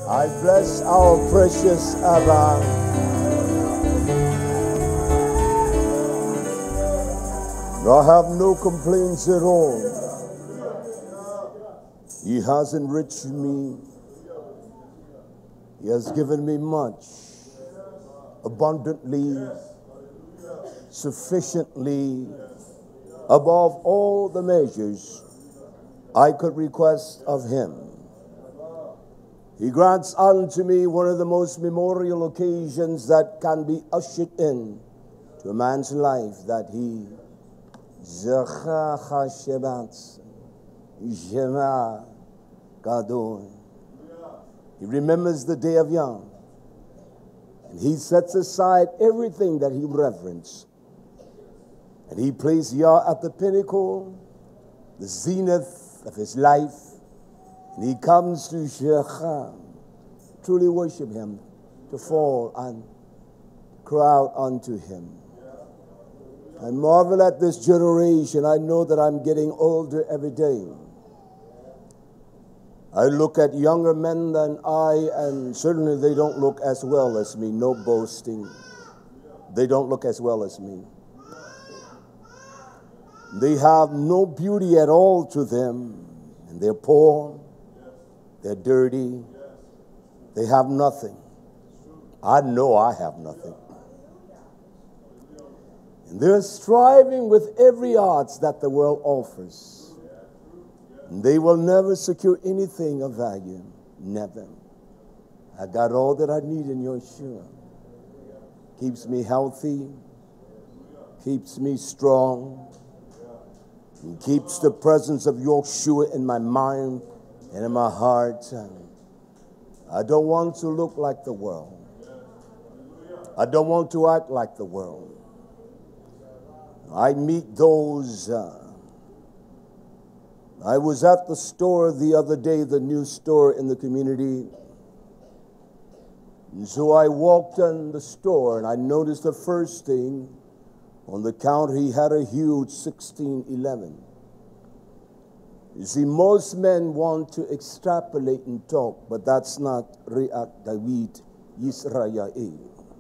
I bless our precious Abba. I have no complaints at all. He has enriched me. He has given me much, abundantly, sufficiently, above all the measures I could request of him. He grants unto me one of the most memorial occasions that can be ushered in to a man's life, that he Zecha Hashebat Shema Gadol. He remembers the day of Yom, and he sets aside everything that he reverenced, and he placed Yah at the pinnacle, the zenith of his life, and he comes to Shechem, truly worship him, to fall and cry out unto him. I marvel at this generation. I know that I'm getting older every day. I look at younger men than I, and certainly they don't look as well as me. No boasting. They don't look as well as me. They have no beauty at all to them, and they're poor, they're dirty, they have nothing. I know I have nothing. And they're striving with every art that the world offers. And they will never secure anything of value. Never. I got all that I need in Yeshua. Keeps me healthy. Keeps me strong. And keeps the presence of Yeshua in my mind and in my heart. I don't want to look like the world. I don't want to act like the world. I meet those. I was at the store the other day, the new store in the community. And so I walked in the store and I noticed the first thing on the counter, he had a huge 1611. You see, most men want to extrapolate and talk, but that's not Re'at David Yisrael.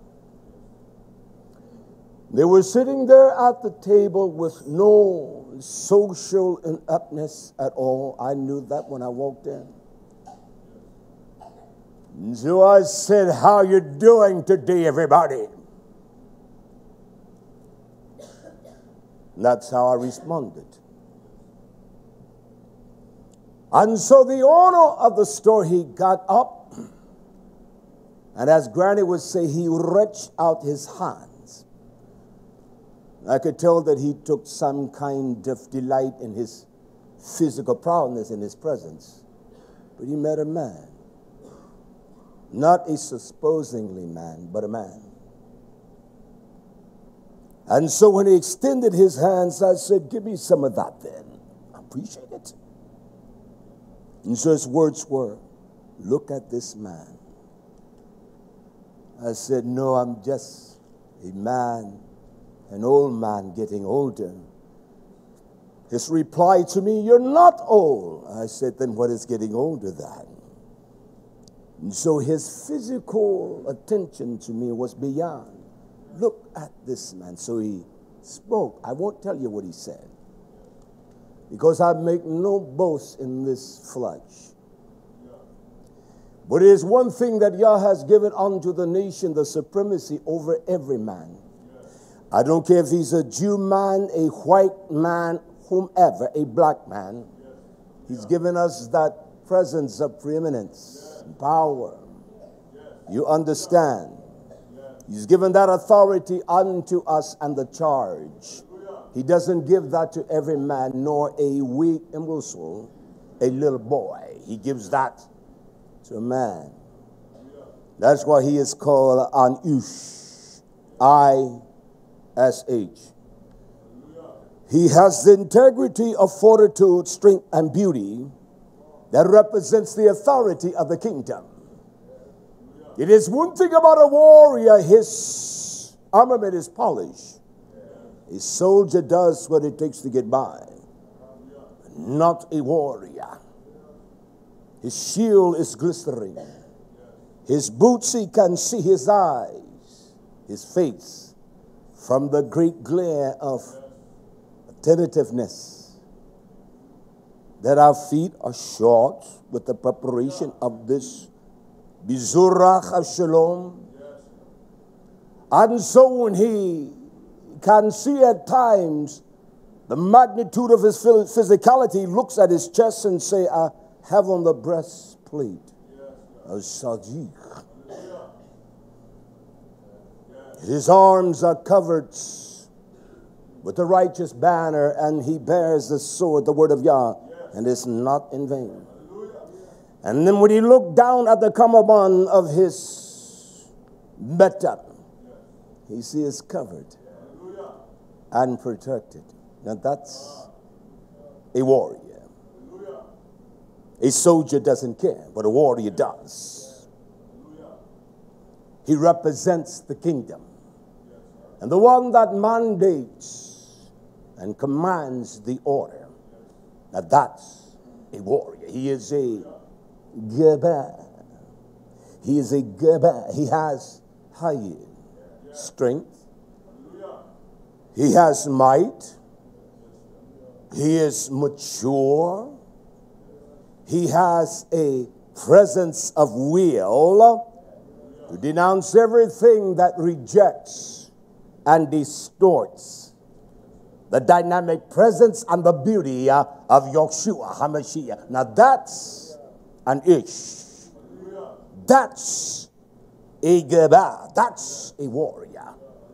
They were sitting there at the table with no social ineptness at all. I knew that when I walked in. And so I said, "How you doing today, everybody?" And that's how I responded. And so the owner of the store, he got up, and as Granny would say, he reached out his hand. I could tell that he took some kind of delight in his physical prowess in his presence. But he met a man. Not a supposingly man, but a man. And so when he extended his hands, I said, "Give me some of that then. I appreciate it." And so his words were, "Look at this man." I said, "No, I'm just a man. An old man getting older." His reply to me, "You're not old." I said, "Then what is getting older then?" And so his physical attention to me was beyond. "Look at this man." So he spoke. I won't tell you what he said, because I make no boast in this flesh. But it is one thing that Yah has given unto the nation, the supremacy over every man. I don't care if he's a Jew man, a white man, whomever, a black man. He's given us that presence of preeminence and power. You understand? He's given that authority unto us and the charge. He doesn't give that to every man, nor a weak imbecile, a little boy. He gives that to a man. That's why he is called an Ish. I-S-H. He has the integrity of fortitude, strength, and beauty that represents the authority of the kingdom. It is one thing about a warrior, his armament is polished. A soldier does what it takes to get by. Not a warrior. His shield is glistening. His boots, he can see his eyes, his face, from the great glare of attentiveness. That our feet are short with the preparation of this Bizurach of Shalom. And so when he can see at times the magnitude of his physicality, he looks at his chest and say, I have on the breastplate of Sadiq. His arms are covered with the righteous banner, and he bears the sword, the word of Yah, and it's not in vain. And then when he looked down at the kamabon of his better, he sees covered and protected. Now that's a warrior. A soldier doesn't care, but a warrior does. He represents the kingdom. And the one that mandates and commands the order. Now that's a warrior. He is a Geber. He is a Geber. He has high strength. He has might. He is mature. He has a presence of will to denounce everything that rejects and distorts the dynamic presence and the beauty of Yeshua HaMashiach. Now that's an ish. That's a Geber. That's a warrior.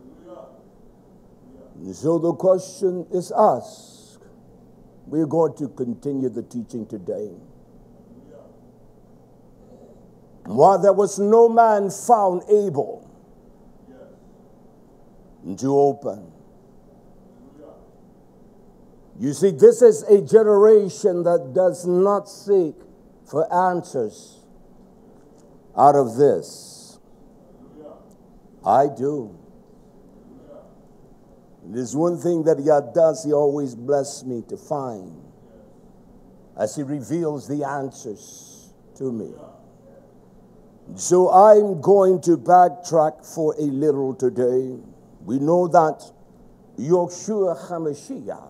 And so the question is asked. We're going to continue the teaching today. While there was no man found able to open. You see, this is a generation that does not seek for answers out of this. I do. There's one thing that God does, He always blesses me to find as He reveals the answers to me. So I'm going to backtrack for a little today. We know that Yeshua HaMashiach,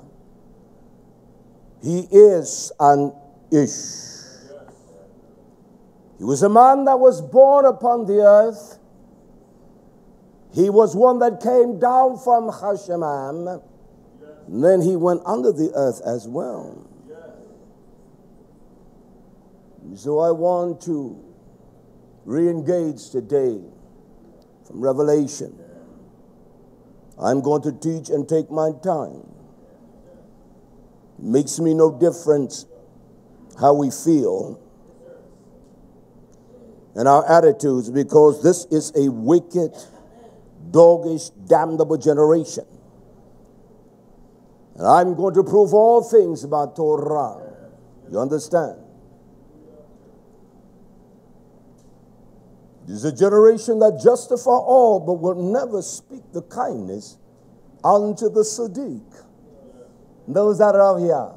He is an Ish. He was a man that was born upon the earth. He was one that came down from Hasheman. And then he went under the earth as well. So I want to re-engage today from Revelation. I'm going to teach and take my time. It makes me no difference how we feel and our attitudes, because this is a wicked, doggish, damnable generation. And I'm going to prove all things about Torah. You understand? This is a generation that justify all, but will never speak the kindness unto the Sadiq. Those that are here.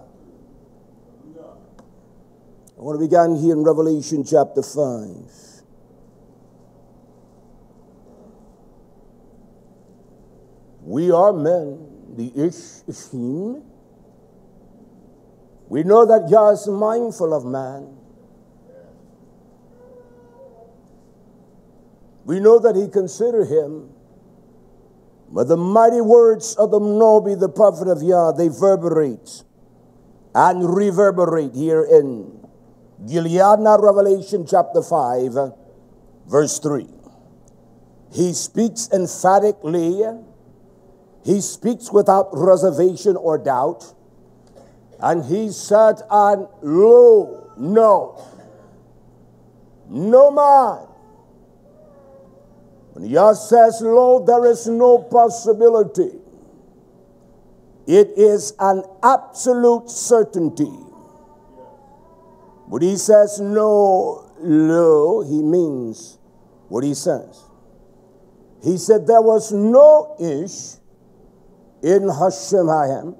I want to begin here in Revelation chapter 5. We are men, the Ishim. We know that Yah is mindful of man. We know that He considered him. But the mighty words of the Nobi, the prophet of Yah, they reverberate and reverberate here in Gilead, Revelation chapter 5, verse 3. He speaks emphatically. He speaks without reservation or doubt. And he said, and lo, no man. When Yah says, lo, there is no possibility. It is an absolute certainty. When He says no, lo, He means what He says. He said there was no ish in Hashem Hayam.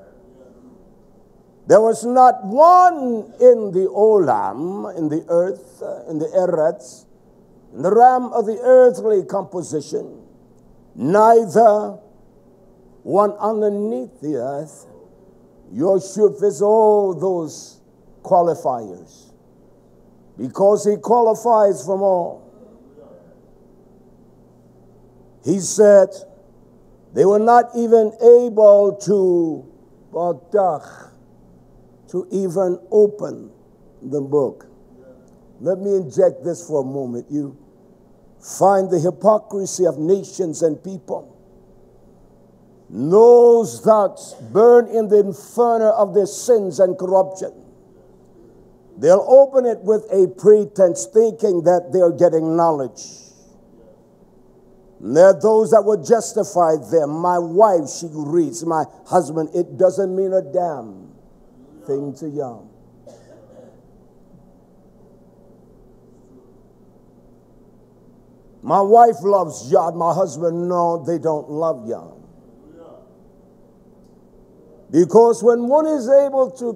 There was not one in the Olam, in the earth, in the Eretz, in the realm of the earthly composition, neither one underneath the earth. Yosef is all those qualifiers, because he qualifies from all. He said they were not even able to even open the book. Let me inject this for a moment. You find the hypocrisy of nations and people. Those that burn in the inferno of their sins and corruption, they'll open it with a pretense, thinking that they're getting knowledge. And there are those that will justify them. My wife, she reads. My husband, it doesn't mean a damn thing to you. My wife loves Yah. My husband, no, they don't love Yah. Because when one is able to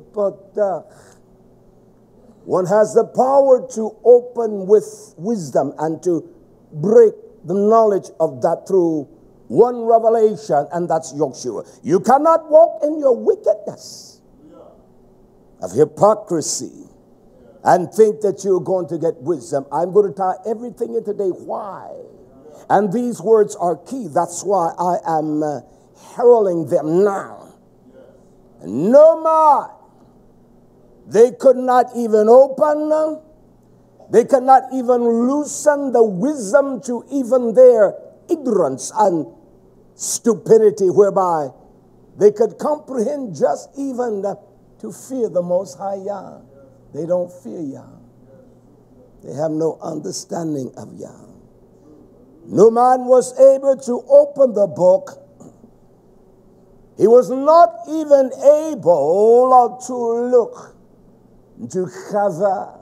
one has the power to open with wisdom and to break the knowledge of that through one revelation, and that's Yeshua. You cannot walk in your wickedness of hypocrisy and think that you're going to get wisdom. I'm going to tie everything in today. Why? And these words are key. That's why I am heralding them now. No man. They could not even open. They could not even loosen the wisdom to even their ignorance and stupidity, whereby they could comprehend just even to fear the Most High Yah. They don't fear Yah. They have no understanding of Yah. No man was able to open the book. He was not even able to look, to cover.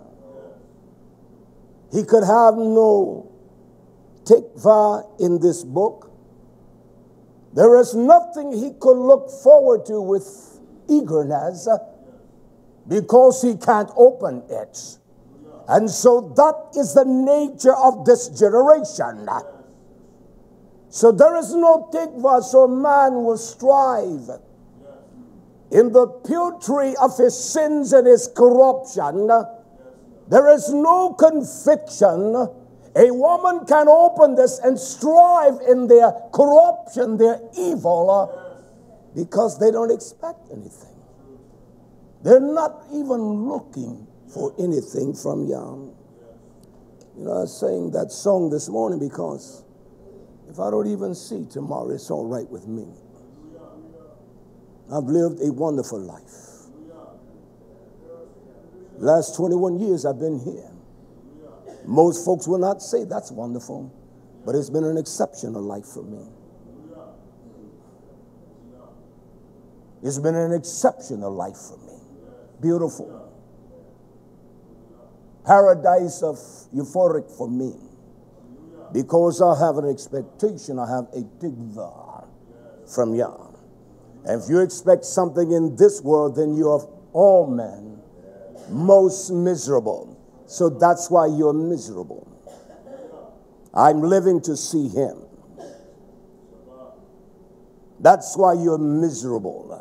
He could have no tikva in this book. There is nothing he could look forward to with eagerness, because he can't open it. And so that is the nature of this generation. So there is no tikva, so man will strive in the purity of his sins and his corruption. There is no conviction. A woman can open this and strive in their corruption, their evil, because they don't expect anything. They're not even looking for anything from Yah. You know, I was saying that song this morning because if I don't even see tomorrow, it's all right with me. I've lived a wonderful life. Last 21 years I've been here. Most folks will not say that's wonderful, but it's been an exceptional life for me. It's been an exceptional life for me. Beautiful. Paradise of euphoric for me. Because I have an expectation, I have a tikva from Yah. And if you expect something in this world, then you are all men most miserable. So that's why you're miserable. I'm living to see him. That's why you're miserable.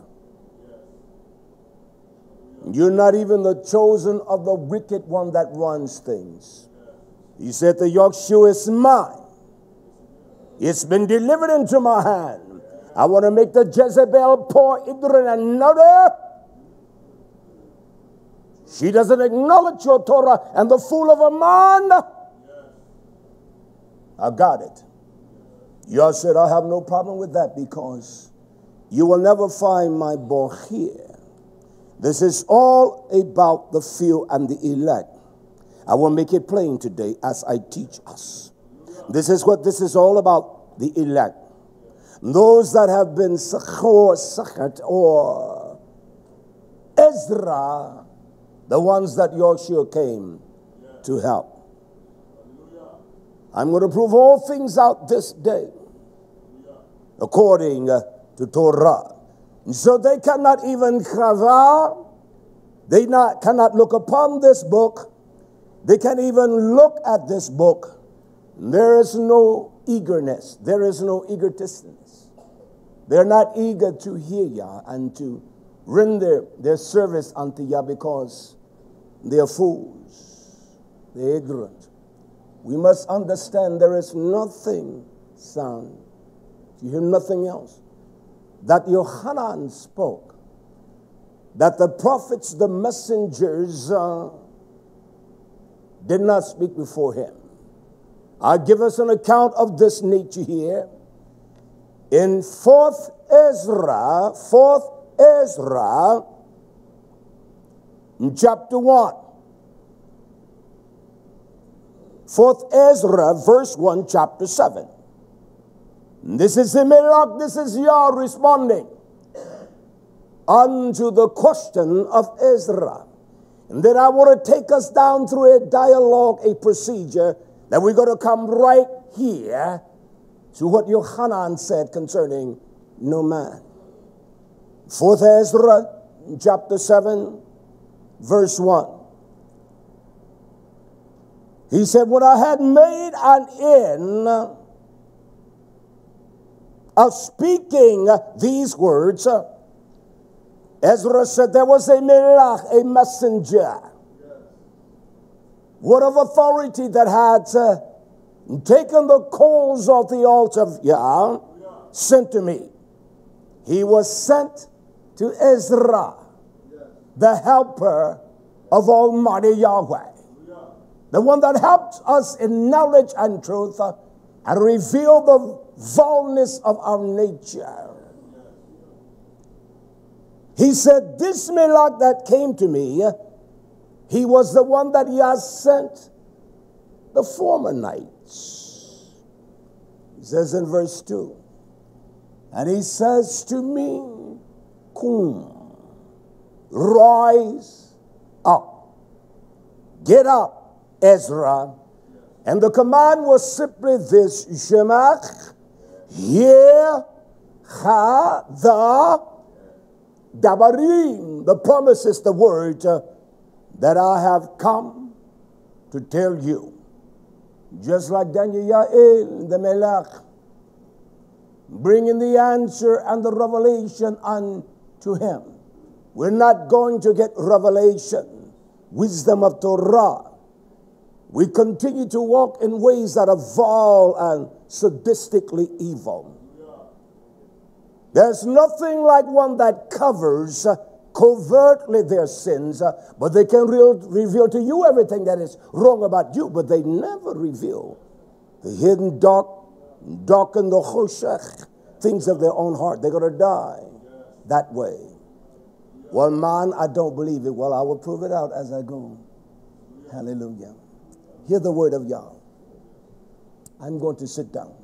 You're not even the chosen of the wicked one that runs things. He said, the Yahshua is mine. It's been delivered into my hand. I want to make the Jezebel poor, ignorant, and another. She doesn't acknowledge your Torah, and the fool of a man. I got it. Yah said, I have no problem with that, because you will never find my boy here. This is all about the few and the elect. I will make it plain today as I teach us. This is what this is all about, the elect. Those that have been Sachat or Ezra, the ones that Yahshua came to help. I'm going to prove all things out this day according to Torah. So they cannot even chava. They cannot look upon this book. They can't even look at this book There is no eagerness. There is no egotisticness. They're not eager to hear Yah and to render their service unto Yah because they are fools. They're ignorant. We must understand there is nothing, son, you hear nothing else, that Yohanan spoke, that the prophets, the messengers, did not speak before him. I'll give us an account of this nature here. In 4th Ezra, in chapter 1. 4th Ezra, verse 1, chapter 7. This is Himelech, this is Yah responding unto the question of Ezra. And then I want to take us down through a dialogue, a procedure, that we're going to come right here to what Yohanan said concerning no man. 4th Ezra, chapter 7, verse 1. He said, when I had made an end of speaking these words, Ezra said there was a melech, a messenger. What of authority that had taken the coals of the altar of Yah, sent to me. He was sent to Ezra, the helper of Almighty Yahweh. The one that helps us in knowledge and truth and reveal the foulness of our nature. He said, this melech that came to me, he was the one that Yah sent the former nights. He says in verse 2, and he says to me, Kum, rise up, get up, Ezra. And the command was simply this, Shemach, hear ha the dabarim. The promise is the word that I have come to tell you. Just like Daniel Yael, the melech, bringing the answer and the revelation unto him. We're not going to get revelation, wisdom of Torah. We continue to walk in ways that are vile and sadistically evil. There's nothing like one that covers covertly their sins, but they can reveal to you everything that is wrong about you, but they never reveal the hidden darken the choshech, things of their own heart. They're going to die that way. Well, man, I don't believe it. Well, I will prove it out as I go. Hallelujah. Hear the word of Yah. I'm going to sit down.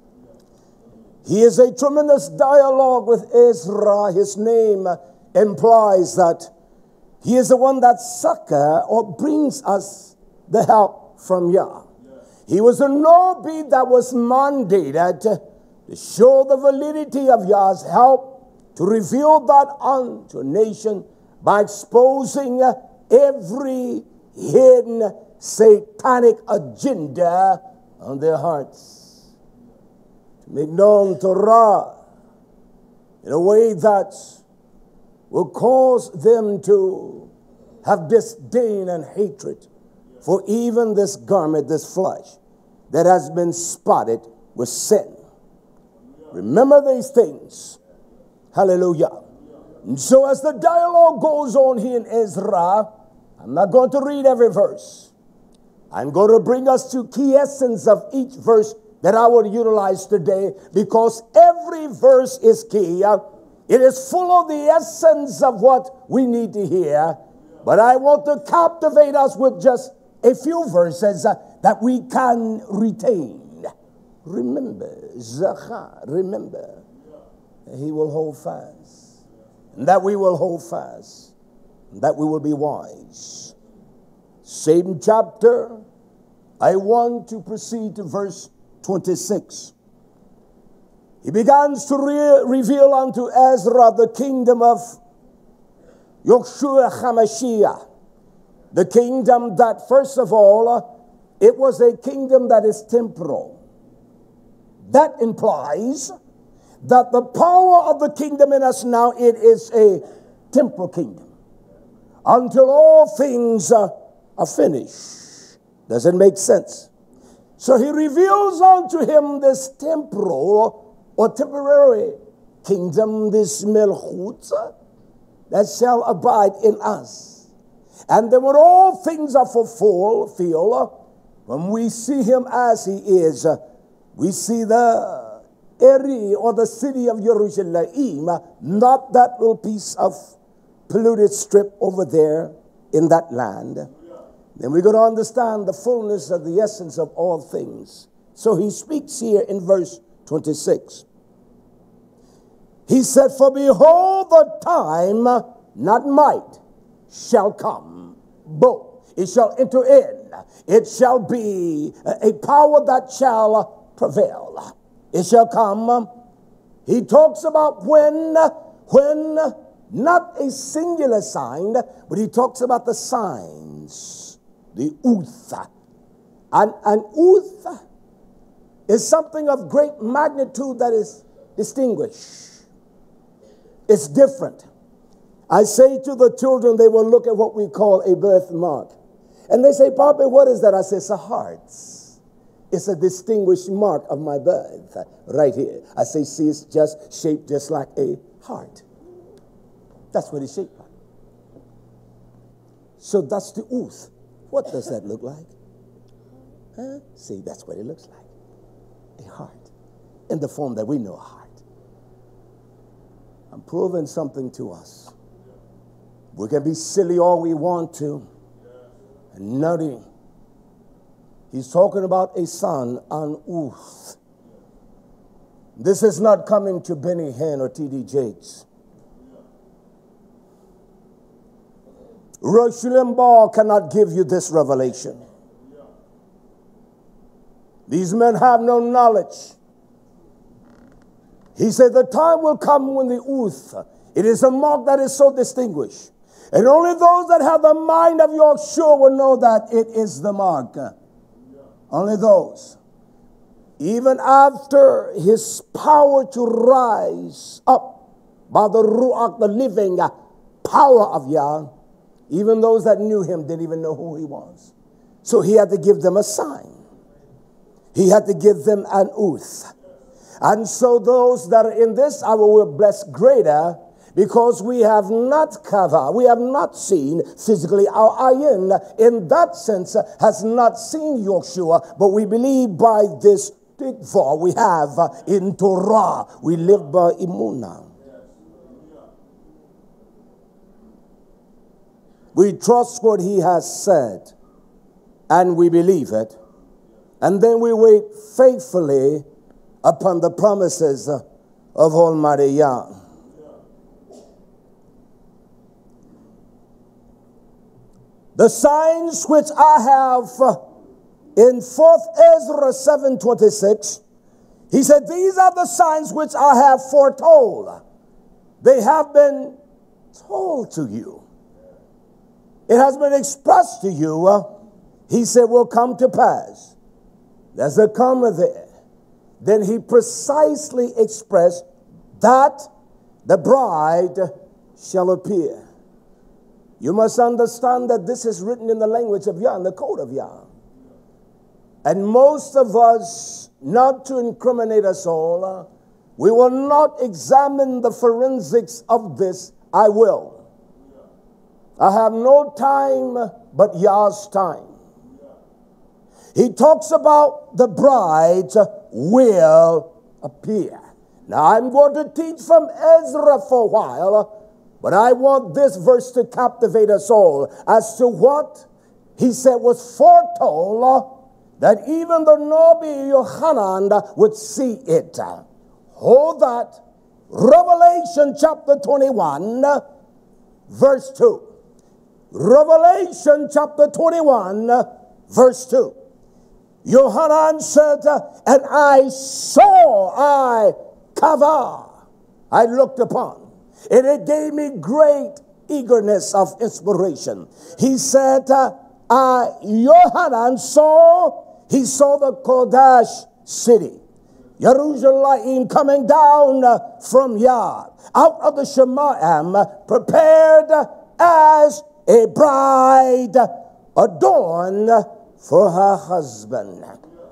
He is a tremendous dialogue with Ezra. His name implies that he is the one that succor or brings us the help from Yah. He was a Nabi that was mandated to show the validity of Yah's help, to reveal that unto a nation by exposing every hidden satanic agenda on their hearts. To make known Torah in a way that will cause them to have disdain and hatred for even this garment, this flesh, that has been spotted with sin. Remember these things. Hallelujah. And so as the dialogue goes on here in Ezra, I'm not going to read every verse. I'm going to bring us to key essence of each verse that I will utilize today, because every verse is key. It is full of the essence of what we need to hear. But I want to captivate us with just a few verses that we can retain. Remember, Zachar, remember. He will hold fast. And that we will hold fast. And that we will be wise. Same chapter. I want to proceed to verse 26. He begins to reveal unto Ezra the kingdom of Yeshua HaMashiach. The kingdom that, first of all, it was a kingdom that is temporal. That implies that the power of the kingdom in us now, it is a temporal kingdom. Until all things are finished. Does it make sense? So he reveals unto him this temporal or temporary kingdom, this melchut, that shall abide in us. And then when all things are fulfilled, when we see him as he is, we see the area or the city of Jerusalem, not that little piece of polluted strip over there in that land. Then we're going to understand the fullness of the essence of all things. So he speaks here in verse 26. He said, for behold, the time, not might, shall come. Both. It shall enter in. It shall be a power that shall prevail. It shall come. He talks about when, not a singular sign, but he talks about the signs, the uth. And uth is something of great magnitude that is distinguished. It's different. I say to the children, they will look at what we call a birthmark. And they say, Papa, what is that? I say, it's a heart. It's a distinguished mark of my birth right here. I say, see, it's just shaped just like a heart. That's what it's shaped like. So that's the ooth. What does that look like? Huh? See, that's what it looks like. A heart. In the form that we know a heart. I'm proving something to us. We can be silly all we want to. And nutty. He's talking about a son, an ooth. This is not coming to Benny Hinn or T.D. Jakes. Rush Limbaugh cannot give you this revelation. These men have no knowledge. He said the time will come when the ooth, it is a mark that is so distinguished. And only those that have the mind of Yahshua will know that it is the mark. Only those. Even after his power to rise up by the Ruach, the living power of Yah, even those that knew him didn't even know who he was. So he had to give them a sign. He had to give them an ooth. And so those that are in this hour were blessed greater, because we have not covered, we have not seen physically. Our ayin, in that sense, has not seen Yahshua, but we believe by this tikva we have in Torah. We live by imunah. We trust what he has said, and we believe it, and then we wait faithfully upon the promises of Almighty Yah. The signs which I have in 4th Ezra 7:26, he said, these are the signs which I have foretold. They have been told to you. It has been expressed to you. He said, will come to pass. There's a comma there. Then he precisely expressed that the bride shall appear. You must understand that this is written in the language of Yah, in the code of Yah. And most of us, not to incriminate us all, we will not examine the forensics of this. I will. I have no time but Yah's time. He talks about the bride will appear. Now I'm going to teach from Ezra for a while, but I want this verse to captivate us all as to what he said was foretold, that even the Nabi Yohanan would see it. Hold that. Revelation chapter 21, verse 2. Revelation chapter 21, verse 2. Yohanan said, and I looked upon, and it gave me great eagerness of inspiration. He said, Yohanan saw, he saw the Kodesh city, Jerusalem, coming down from Yah, out of the Shemaim, prepared as a bride adorned for her husband.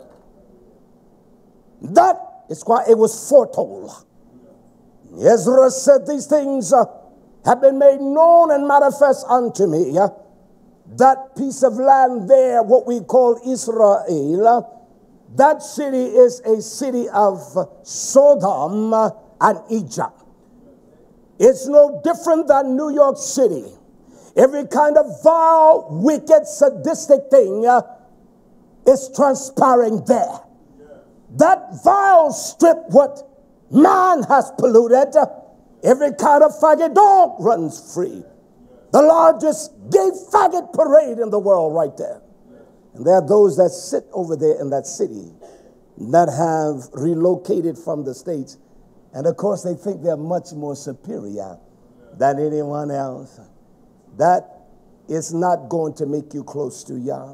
That is why it was foretold. Ezra said, these things have been made known and manifest unto me. That piece of land there, what we call Israel, that city is a city of Sodom and Egypt. It's no different than New York City. Every kind of vile, wicked, sadistic thing is transpiring there. That vile strip, what man has polluted, every kind of faggot dog runs free. The largest gay faggot parade in the world right there. And there are those that sit over there in that city that have relocated from the States. And of course they think they're much more superior than anyone else. That is not going to make you close to Yah.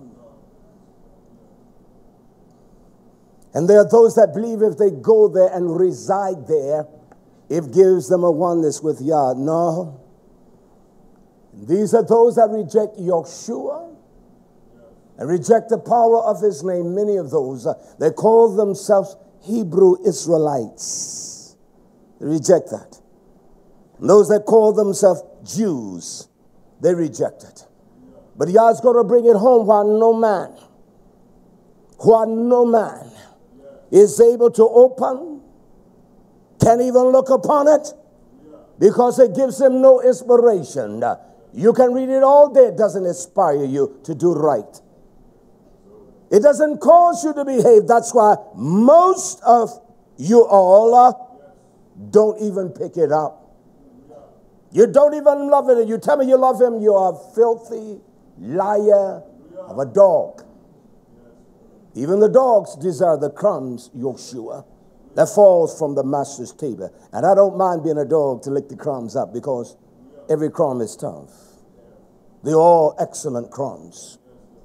And there are those that believe if they go there and reside there, it gives them a oneness with Yah. No. These are those that reject Yeshua and reject the power of his name. Many of those, they call themselves Hebrew Israelites. They reject that. And those that call themselves Jews, they reject it. But Yah's going to bring it home while no man is able to open, can't even look upon it, because it gives him no inspiration. You can read it all day. It doesn't inspire you to do right. It doesn't cause you to behave. That's why most of you all don't even pick it up. You don't even love it. You tell me you love him, you are a filthy liar of a dog. Even the dogs desire the crumbs, Yeshua, that falls from the master's table. And I don't mind being a dog to lick the crumbs up, because every crumb is tough. They're all excellent crumbs.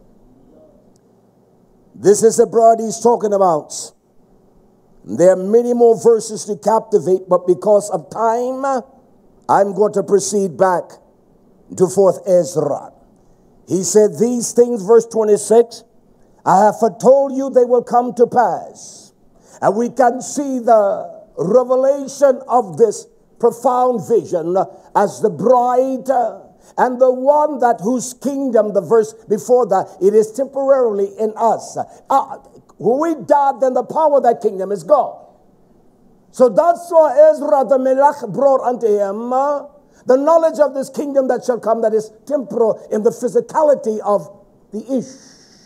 This is the bride he's talking about. There are many more verses to captivate, but because of time, I'm going to proceed back to 4th Ezra. He said these things, verse 26, I have foretold you they will come to pass. And we can see the revelation of this profound vision as the bride and the one that whose kingdom, the verse before that, it is temporarily in us. When we die, then the power of that kingdom is gone. So that's why Ezra the Melech brought unto him the knowledge of this kingdom that shall come, that is temporal in the physicality of the Ish.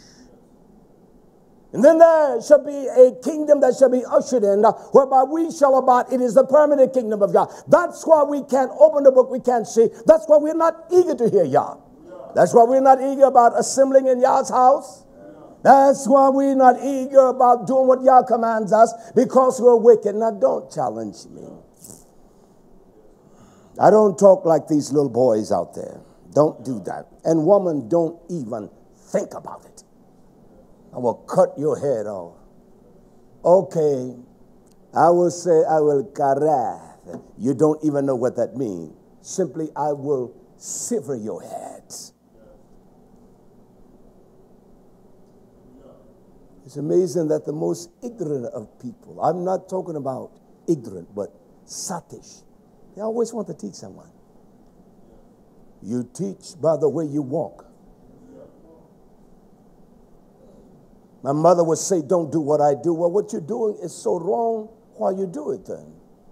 And then there shall be a kingdom that shall be ushered in, whereby we shall abide. It is the permanent kingdom of God. That's why we can't open the book, we can't see. That's why we're not eager to hear Yah. That's why we're not eager about assembling in Yah's house. That's why we're not eager about doing what Yah commands us, because we're wicked. Now, don't challenge me. I don't talk like these little boys out there. Don't do that. And woman, don't even think about it. I will cut your head off. Okay, I will say I will karath. You don't even know what that means. Simply, I will sever your head. It's amazing that the most ignorant of people, I'm not talking about ignorant, but satish. They always want to teach someone. You teach by the way you walk. My mother would say, don't do what I do. Well, what you're doing is so wrong. Why you do it then?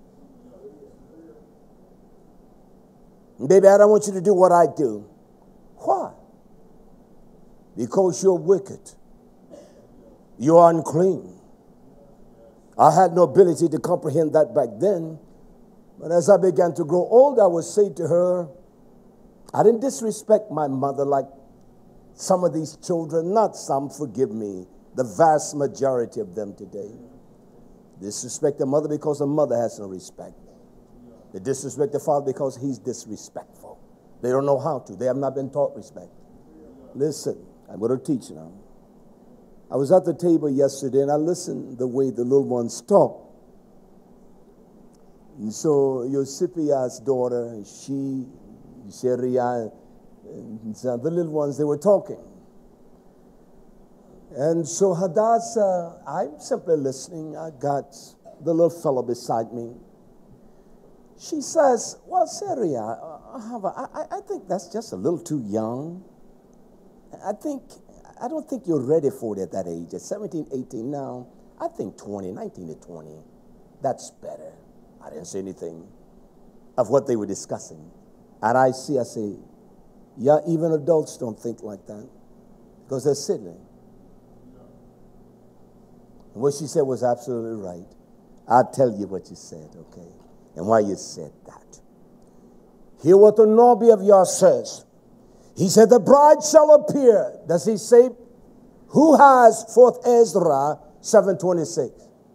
Baby, I don't want you to do what I do. Why? Because you're wicked. You're unclean. I had no ability to comprehend that back then. But as I began to grow old, I would say to her, I didn't disrespect my mother like some of these children. Not some, forgive me. The vast majority of them today disrespect the mother because the mother has no respect. They disrespect the father because he's disrespectful. They don't know how to. They have not been taught respect. Listen, I'm going to teach now. I was at the table yesterday and I listened the way the little ones talk. And so Yosipia's daughter, Sheria, and the little ones, they were talking. And so Hadassah, I'm simply listening. I got the little fellow beside me. She says, well, Syria, I think that's just a little too young. I don't think you're ready for it at that age. At 17, 18 now, I think 19 to 20, that's better. I didn't say anything of what they were discussing. And I say, yeah, even adults don't think like that because they're sitting. And what she said was absolutely right. I'll tell you what you said, okay, and why you said that. Hear what the Nabi of Yah says. He said, the bride shall appear. Does he say, who has 4th Ezra 7:26?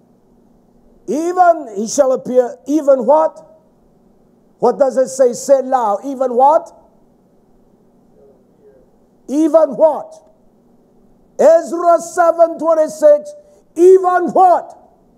Even he shall appear, even what? What does it say? Say loud. Even what? Even what? Ezra 7:26. Even what?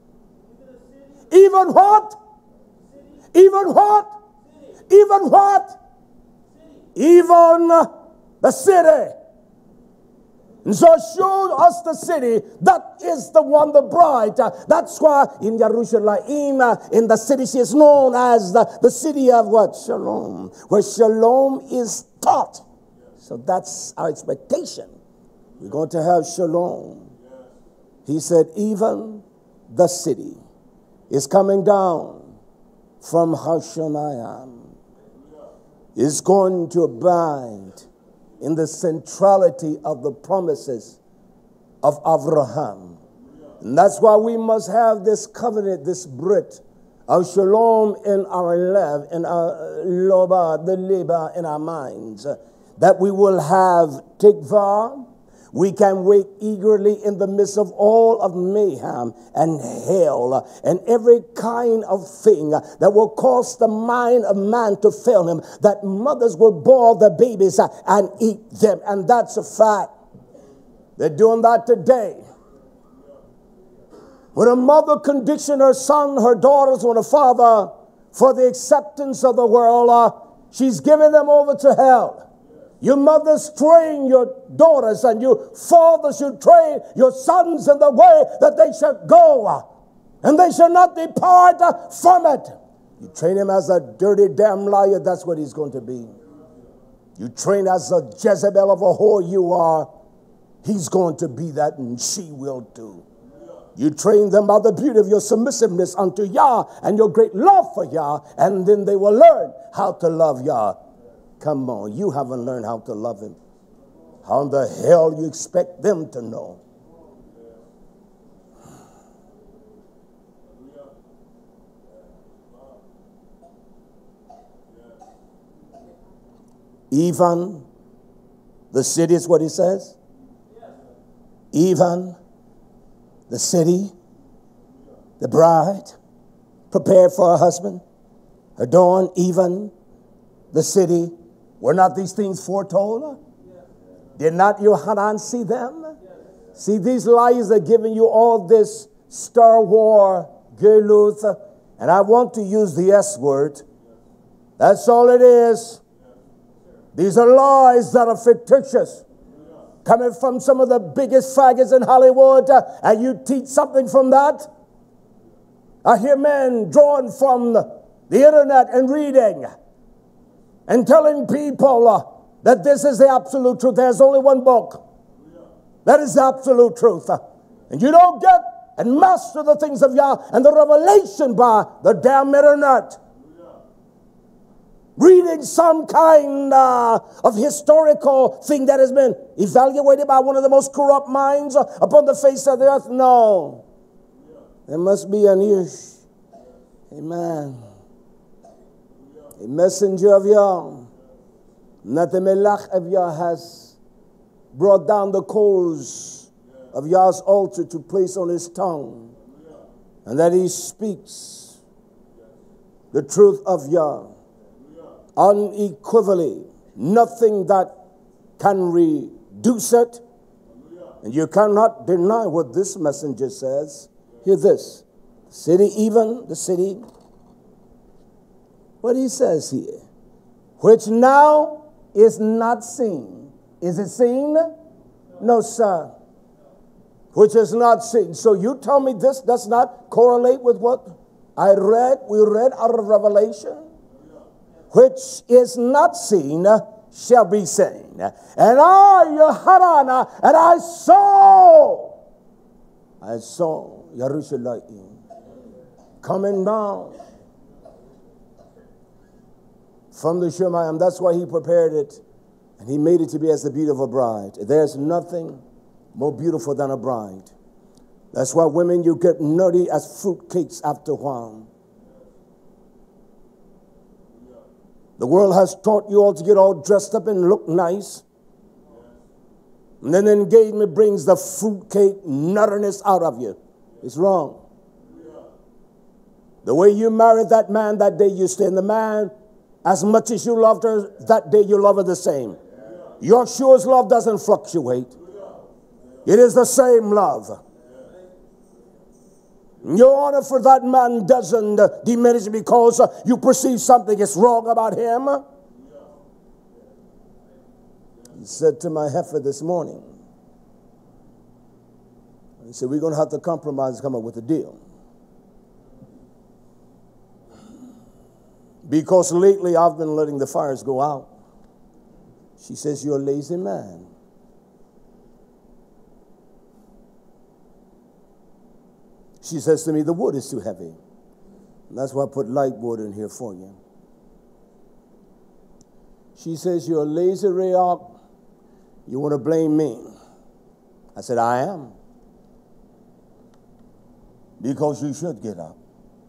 Even what? Even what? Even what? Even the city. And so show us the city. That is the one, the bride. That's why in Jerusalem, in the city, she is known as the city of what? Shalom. Where shalom is taught. So that's our expectation. We're going to have shalom. He said, even the city is coming down from Hashemayim. Is going to abide in the centrality of the promises of Abraham. And that's why we must have this covenant, this Brit of shalom in our love, in our loba, the liba in our minds, that we will have tikvah. We can wait eagerly in the midst of all of mayhem and hell and every kind of thing that will cause the mind of man to fail him, that mothers will boil the babies and eat them. And that's a fact. They're doing that today. When a mother conditions her son, her daughters, or her father for the acceptance of the world, she's giving them over to hell. You mothers train your daughters, and you fathers should train your sons in the way that they should go, and they shall not depart from it. You train him as a dirty damn liar, that's what he's going to be. You train as a Jezebel of a whore you are, he's going to be that, and she will too. You train them by the beauty of your submissiveness unto Yah and your great love for Yah, and then they will learn how to love Yah. Come on, you haven't learned how to love him. How in the hell you expect them to know? Even the city is what he says. Even the city, the bride, prepared for her husband, adorned, even the city. Were not these things foretold? Did not Yohanan see them? See, these liars are giving you all this Star War, Geluth, and I want to use the S word. That's all it is. These are lies that are fictitious. Coming from some of the biggest faggots in Hollywood, and you teach something from that? I hear men drawn from the internet and reading and telling people that this is the absolute truth. There's only one book. That is the absolute truth. And you don't get and master the things of Yah and the revelation by the damn internet. Reading some kind of historical thing that has been evaluated by one of the most corrupt minds upon the face of the earth. No. There must be an ish. Amen. A messenger of Yah, not the melach of Yah, has brought down the coals of Yah's altar to place on his tongue, and that he speaks the truth of Yah unequivocally. Nothing that can produce it. And you cannot deny what this messenger says. Hear this. The city, what he says here, which now is not seen. Is it seen? No, sir. Which is not seen. So you tell me this does not correlate with what we read out of Revelation? Which is not seen shall be seen. And I, Yohanan, and I saw Jerusalem coming down from the Shemayim. That's why he prepared it. And he made it to be as the beauty of a bride. There's nothing more beautiful than a bride. That's why women, you get nutty as fruitcakes after a while. The world has taught you all to get all dressed up and look nice. And then the engagement brings the fruitcake nutterness out of you. It's wrong. The way you married that man, that day you stay. And the man, as much as you loved her, that day you love her the same. Your Shua's love doesn't fluctuate. It is the same love. Your honor for that man doesn't diminish because you perceive something is wrong about him. He said to my heifer this morning, he said, we're going to have to compromise and come up with a deal. Because lately I've been letting the fires go out. She says, you're a lazy man. She says to me, the wood is too heavy. And that's why I put light wood in here for you. She says, you're a lazy Rayok. You want to blame me? I said, I am. Because you should get up.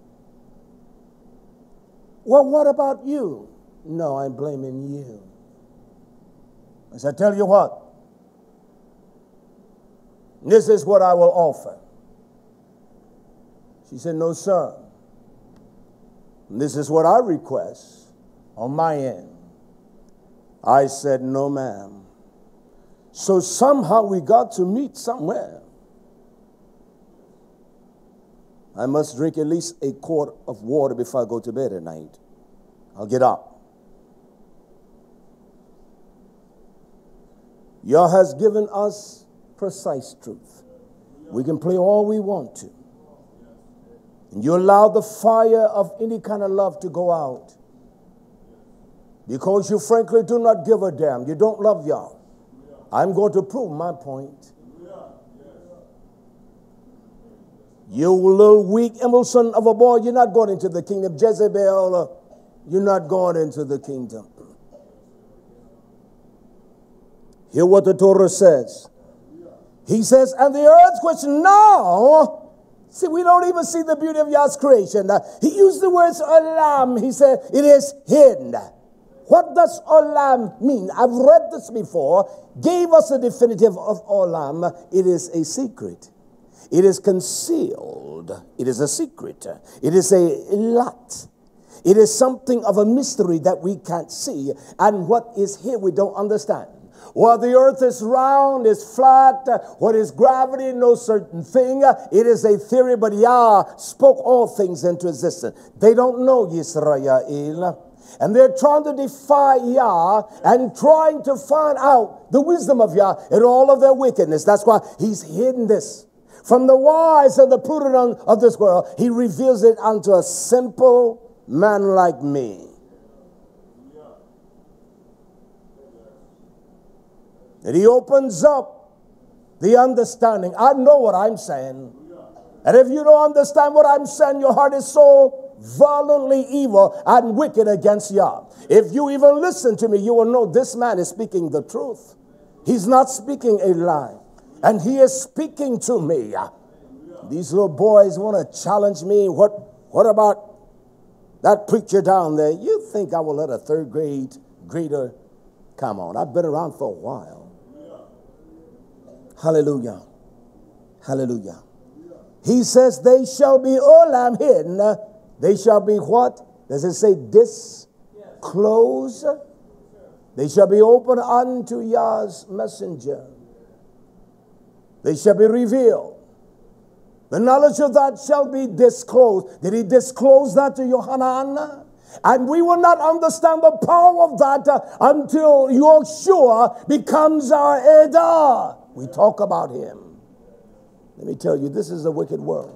Well, what about you? No, I'm blaming you. I said, tell you what. This is what I will offer. She said, no, sir. And this is what I request on my end. I said, no, ma'am. So somehow we got to meet somewhere. I must drink at least a quart of water before I go to bed at night. I'll get up. Yah has given us precise truth. We can play all we want to. And you allow the fire of any kind of love to go out. Because you frankly do not give a damn. You don't love Yah. I'm going to prove my point. You little weak Emerson of a boy, you're not going into the kingdom. Jezebel, you're not going into the kingdom. Hear what the Torah says. He says, and the earth which now, see, we don't even see the beauty of Yah's creation. He used the words olam. He said, it is hidden. What does olam mean? I've read this before. Gave us a definitive of olam. It is a secret. It is concealed. It is a secret. It is a lot. It is something of a mystery that we can't see. And what is here we don't understand. Well, the earth is round, is flat. What is gravity? No certain thing. It is a theory, but Yah spoke all things into existence. They don't know Yisrael. And they're trying to defy Yah and trying to find out the wisdom of Yah in all of their wickedness. That's why he's hidden this. From the wise and the prudent of this world, he reveals it unto a simple man like me. And he opens up the understanding. I know what I'm saying. And if you don't understand what I'm saying, your heart is so violently evil and wicked against Yah. If you even listen to me, you will know this man is speaking the truth. He's not speaking a lie. And he is speaking to me. These little boys want to challenge me. What about that preacher down there? You think I will let a third grader? Come on, I've been around for a while. Hallelujah. Hallelujah. He says they shall be olam hidden. They shall be what? Does it say disclosed? They shall be open unto Yah's messenger. They shall be revealed. The knowledge of that shall be disclosed. Did he disclose that to Yohanan? And we will not understand the power of that until Yeshua becomes our Edah. We talk about him. Let me tell you, this is a wicked world.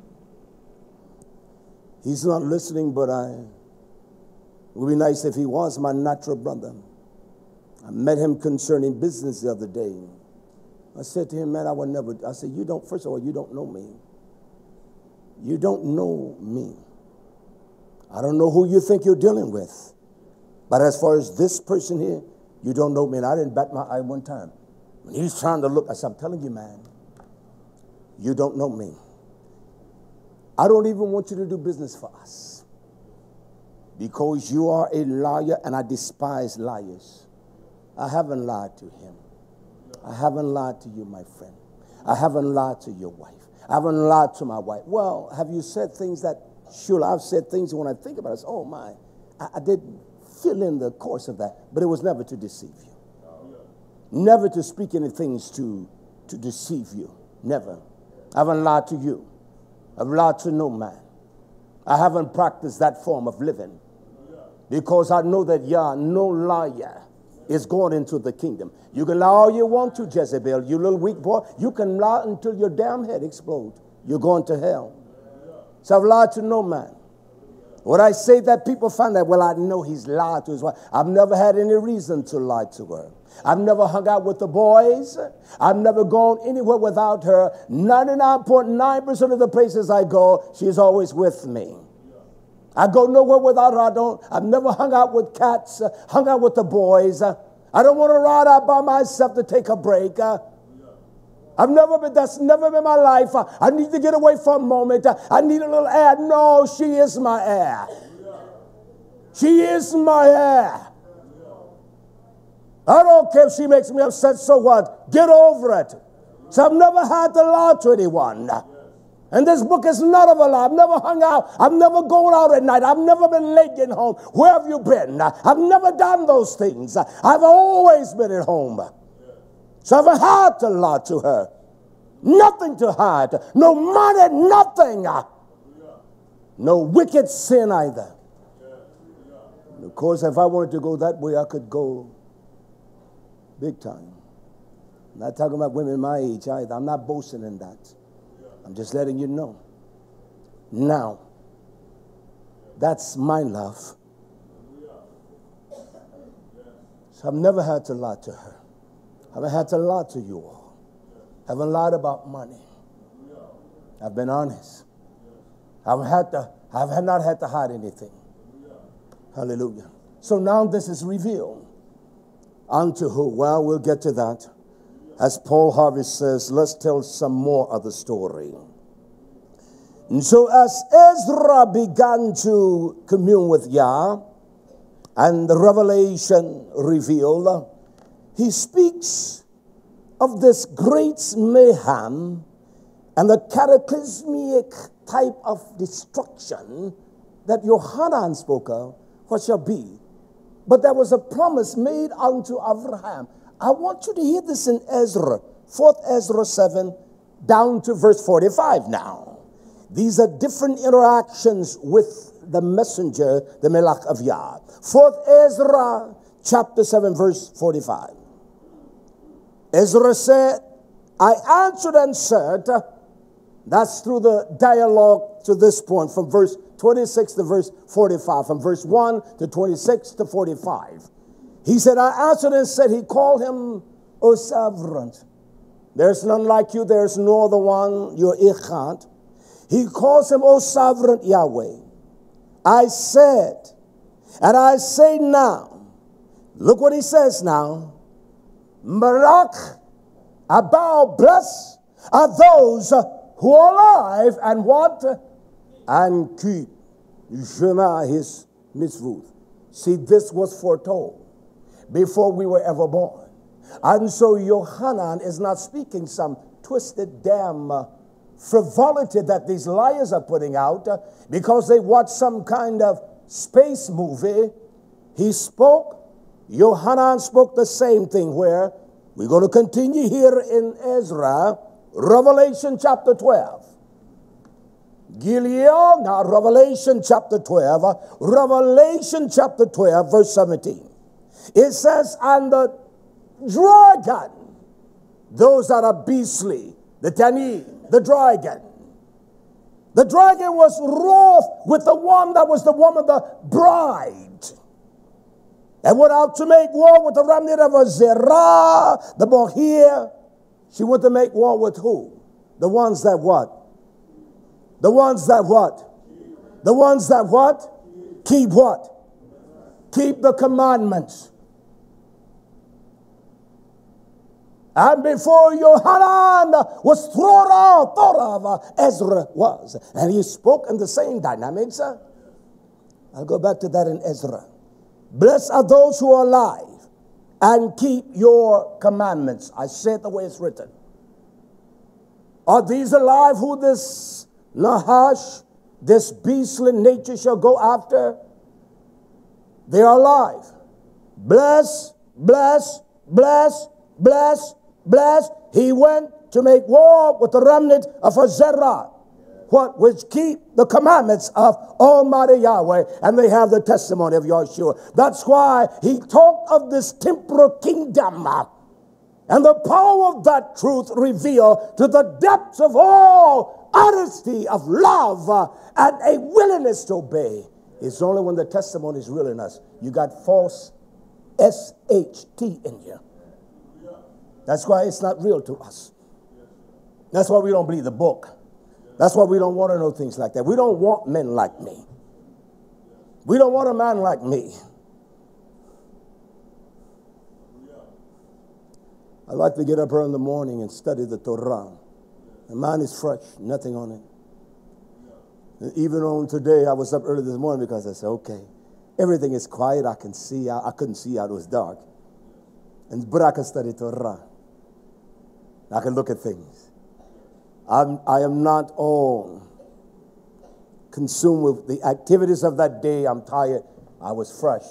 He's not listening, but it would be nice if he was my natural brother. I met him concerning business the other day. I said to him, man, I said, first of all, you don't know me. You don't know me. I don't know who you think you're dealing with. But as far as this person here, you don't know me. And I didn't bat my eye one time. When he's trying to look, I said, I'm telling you, man, you don't know me. I don't even want you to do business for us. Because you are a liar and I despise liars. I haven't lied to him. I haven't lied to you, my friend. I haven't lied to your wife. I haven't lied to my wife. Well, have you said things that, sure, I've said things when I think about it, I say, oh my, I did fill in the course of that, but it was never to deceive you. Never to speak any things to deceive you. Never. I haven't lied to you. I've lied to no man. I haven't practiced that form of living because I know that no liar is going into the kingdom. You can lie all you want to, Jezebel, you little weak boy. You can lie until your damn head explodes. You're going to hell. So I've lied to no man. When I say that, people find that, well, I know he's lied to his wife. I've never had any reason to lie to her. I've never hung out with the boys. I've never gone anywhere without her. 99.9% of the places I go, she's always with me. I go nowhere without her. I've never hung out with cats, hung out with the boys. I don't want to ride out by myself to take a break. That's never been my life. I need to get away for a moment. I need a little air. No, she is my air. She is my air. I don't care if she makes me upset, so what? Get over it. So I've never had to lie to anyone. And this book is not of a lie. I've never hung out. I've never gone out at night. I've never been late getting home. Where have you been? I've never done those things. I've always been at home. So I've had to lie to her. Nothing to hide. No money, nothing. No wicked sin either. Of course, if I wanted to go that way, I could go big time. I'm not talking about women my age either. I'm not boasting in that. I'm just letting you know. Now, that's my love. So I've never had to lie to her. I haven't had to lie to you all. I haven't lied about money. I've been honest. I've not had to hide anything. Hallelujah. So now this is revealed. Unto who? Well, we'll get to that. As Paul Harvey says, let's tell some more of the story. And so as Ezra began to commune with Yah, and the revelation revealed, he speaks of this great mayhem and the cataclysmic type of destruction that Yohanan spoke of, what shall be. But there was a promise made unto Abraham. I want you to hear this in Ezra, 4th Ezra 7, down to verse 45 now. These are different interactions with the messenger, the Melech of Yah. 4th Ezra, chapter 7, verse 45. Ezra said, I answered and said, that's through the dialogue to this point, from verse 26 to verse 45, from verse 1 to 26 to 45. He said, I answered and said, he called him, O sovereign. There's none like you, there's no other one, you're Echad. He calls him, O sovereign Yahweh. I said, and I say now, look what he says now, Barak, Abba, blessed are those who are alive and what? And keep Shema, his mitzvot. See, this was foretold before we were ever born. And so Yohanan is not speaking some twisted damn frivolity that these liars are putting out because they watch some kind of space movie. He spoke Yohanan spoke the same thing where we're going to continue here in Ezra, Revelation chapter 12. Gilead, now Revelation chapter 12, Revelation chapter 12, verse 17. It says, and the dragon, those that are beastly, the Tanim, the dragon was wroth with the one that was the woman, the bride, and went out to make war with the remnant of Zerah, the Bohir. She went to make war with who? The ones that what? The ones that what? The ones that what? Keep what? Keep the commandments. And before Yohanan was thrown out, Torah, Ezra was. And he spoke in the same dynamics. I'll go back to that in Ezra. Blessed are those who are alive and keep your commandments. I say it the way it's written. Are these alive who this Nahash, this beastly nature shall go after? They are alive. Bless, bless, bless, bless, bless. He went to make war with the remnant of Zerah. What? Which keep the commandments of Almighty Yahweh, and they have the testimony of Yahshua. That's why he talked of this temporal kingdom and the power of that truth revealed to the depths of all honesty of love and a willingness to obey. It's only when the testimony is real in us. You got false SHT in you. That's why it's not real to us. That's why we don't believe the book. That's why we don't want to know things like that. We don't want men like me. We don't want a man like me. I like to get up early in the morning and study the Torah. The mind is fresh, nothing on it. And even on today, I was up early this morning because I said, okay, everything is quiet. I can see out. I couldn't see out. It was dark. But I can study Torah. I can look at things. I am not all consumed with the activities of that day. I'm tired. I was fresh.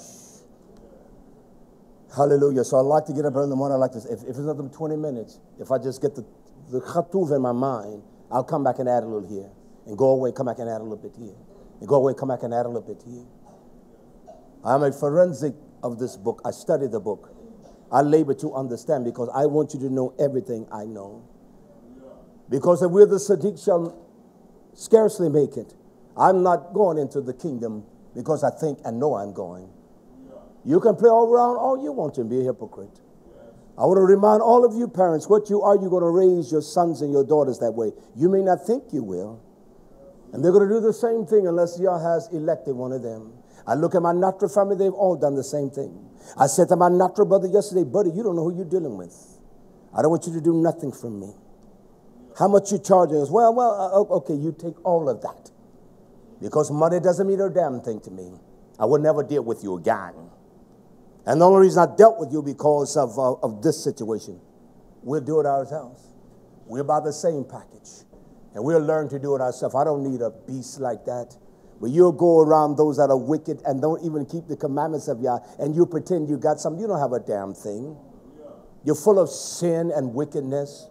Hallelujah. So I like to get up early in the morning. I like to, if it's another 20 minutes, if I just get the chatuv in my mind, I'll come back and add a little here. And go away, come back and add a little bit here. And go away, come back and add a little bit here. I'm a forensic of this book. I study the book. I labor to understand because I want you to know everything I know. Because if we're the Sadiq shall scarcely make it. I'm not going into the kingdom because I think and know I'm going. You can play all around all you want to and be a hypocrite. I want to remind all of you parents, what you are, you're going to raise your sons and your daughters that way. You may not think you will. And they're going to do the same thing unless Yah has elected one of them. I look at my natural family, they've all done the same thing. I said to my natural brother yesterday, buddy, you don't know who you're dealing with. I don't want you to do nothing from me. How much you charging us? Well, okay, you take all of that. Because money doesn't mean a damn thing to me. I would never deal with you again. And the only reason I dealt with you because of this situation. We'll do it ourselves. We're about the same package. And we'll learn to do it ourselves. I don't need a beast like that. But you'll go around those that are wicked and don't even keep the commandments of Yah, and you pretend you got something. You don't have a damn thing. You're full of sin and wickedness.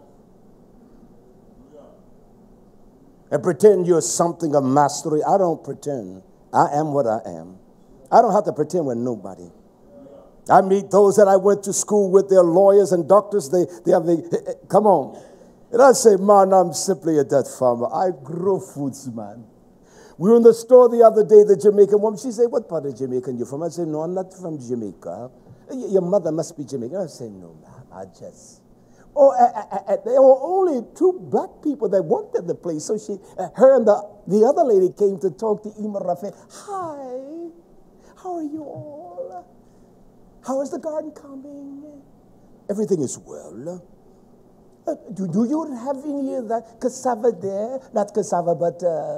And pretend you're something of mastery. I don't pretend. I am what I am. I don't have to pretend with nobody. I meet those that I went to school with. They're lawyers and doctors. They have come on. And I say, man, I'm simply a dead farmer. I grow foods, man. We were in the store the other day, the Jamaican woman. She said, what part of Jamaica are you from? I said, no, I'm not from Jamaica. Your mother must be Jamaican. I said, no, ma'am, I just... Oh, there were only 2 black people that worked at the place. So her and the other lady came to talk to Ima Rafi. Hi, how are you all? How is the garden coming? Everything is well. Do you have any of that cassava there? Not cassava, but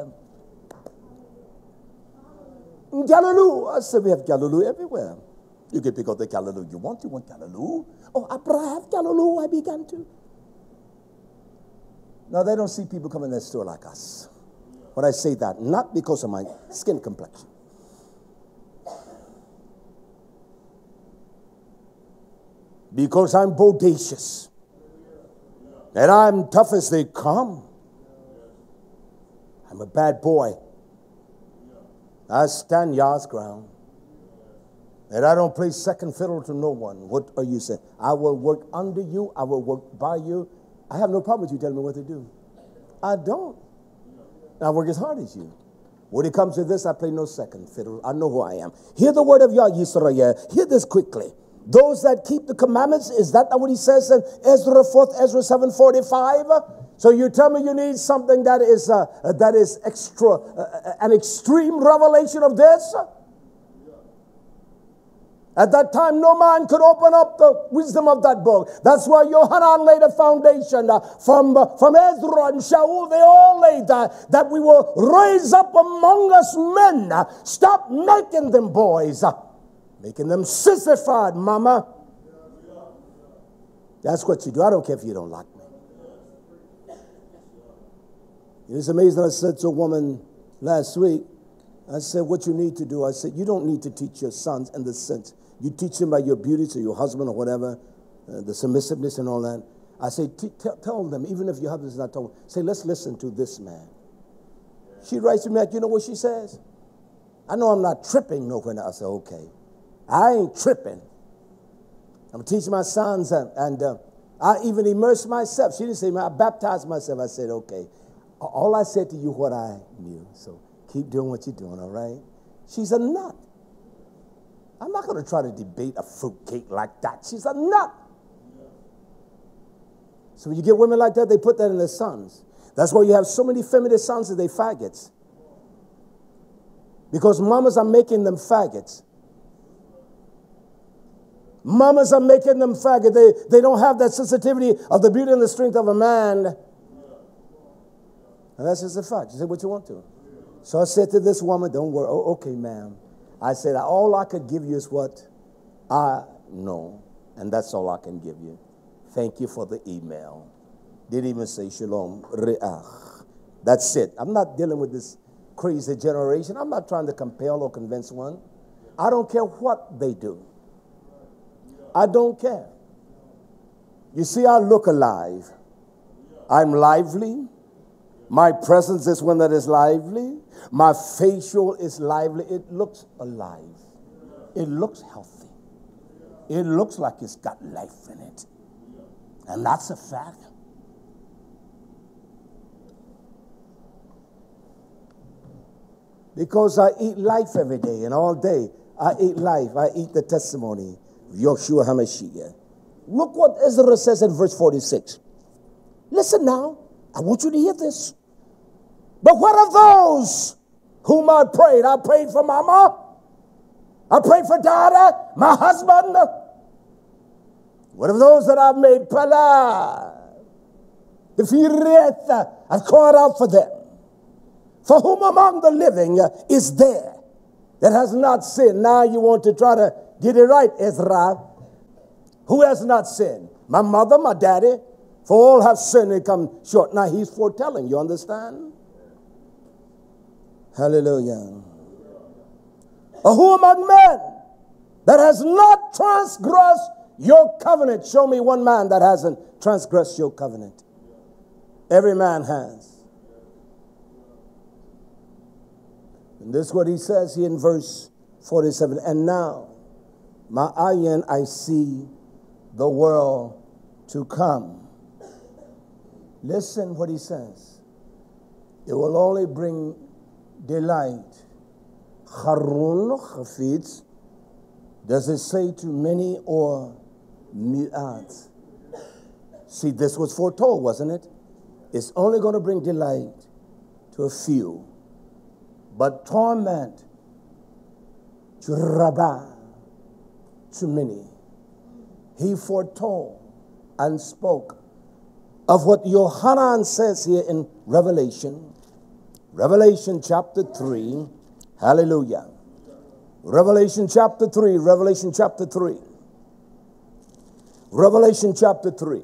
Galaloo. I said, we have Galaloo everywhere. You can pick out the Galaloo you want. You want Galaloo? Oh, I have Galaloo. I began to. Now, they don't see people come in that store like us. But I say that not because of my skin complexion. because I'm bodacious and I'm tough as they come. I'm a bad boy. I stand Yah's ground. And I don't play second fiddle to no one. What are you saying? I will work under you. I will work by you. I have no problem with you telling me what to do. I don't. I work as hard as you. When it comes to this, I play no second fiddle. I know who I am. Hear the word of Yah Yisrael. Hear this quickly. Those that keep the commandments, is that not what he says in Ezra 4th, Ezra 7:45? So you tell me you need something that is extra, an extreme revelation of this? At that time, no man could open up the wisdom of that book. That's why Yohanan laid a foundation from Ezra and Shaul. They all laid that we will raise up among us men. Stop making them boys. Making them sissified, mama. That's what you do. I don't care if you don't like me. It's amazing. I said to a woman last week, I said, what you need to do, I said, you don't need to teach your sons in the sense. You teach them by your beauty to your husband or whatever, the submissiveness and all that. I say, tell them, even if your husband is not told, say, let's listen to this man. She writes to me, like, you know what she says? I know I'm not tripping nowhere now. I say, okay. I ain't tripping. I'm teaching my sons, and I even immersed myself. She didn't say, I baptized myself. I said, okay. All I said to you what I knew. So keep doing what you're doing, all right? She's a nut. I'm not going to try to debate a fruitcake like that. She's a nut. So when you get women like that, they put that in their sons. That's why you have so many feminist sons that they faggots. Because mamas are making them faggots. Mamas are making them faggots. They don't have that sensitivity of the beauty and the strength of a man. And that's just a fact. You say what you want to. So I said to this woman, don't worry. Oh, okay, ma'am. I said, all I could give you is what I know. And that's all I can give you. Thank you for the email. Didn't even say shalom. Re'ach. That's it. I'm not dealing with this crazy generation. I'm not trying to compel or convince one. I don't care what they do. I don't care. You see, I look alive. I'm lively. My presence is one that is lively. My facial is lively. It looks alive. It looks healthy. It looks like it's got life in it. And that's a fact. Because I eat life every day and all day. I eat life. I eat the testimony of Yeshua HaMashiach. Look what Ezra says in verse 46. Listen now. I want you to hear this. But what of those whom I prayed? I prayed for mama. I prayed for Dada, my husband. What of those that I've made pala? The Firet, I've called out for them. For whom among the living is there that has not sinned? Now you want to try to get it right, Ezra. Who has not sinned? My mother, my daddy. For all have sinned and come short. Now he's foretelling, you understand? Hallelujah. Or who among men that has not transgressed your covenant? Show me one man that hasn't transgressed your covenant. Every man has. And this is what he says here in verse 47. And now, my ayin, I see the world to come. Listen what he says. It will only bring delight. Harun, Hafidz, does it say to many or mi'at? See, this was foretold, wasn't it? It's only going to bring delight to a few, but torment to Rabbah, to many. He foretold and spoke of what Yohanan says here in Revelation chapter 3. Hallelujah. Revelation chapter 3. Revelation chapter 3. Revelation chapter 3.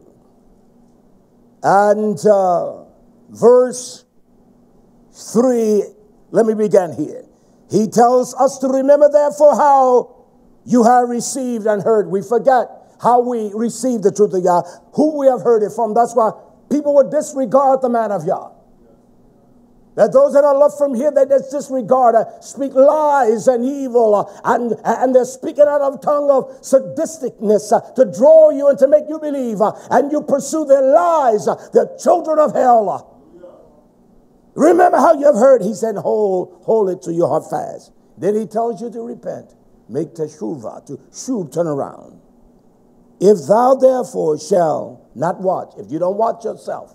And verse 3, let me begin here. He tells us to remember therefore how you have received and heard. We forget how we receive the truth of Yah, who we have heard it from. That's why people would disregard the man of Yah. That those that are left from here, they just disregard, speak lies and evil, and they're speaking out of tongue of sadisticness to draw you and to make you believe, and you pursue their lies, the children of hell. Remember how you have heard, he said, hold it to your heart fast. Then he tells you to repent. Make teshuvah, to shuv, turn around. If thou therefore shall not watch, if you don't watch yourself,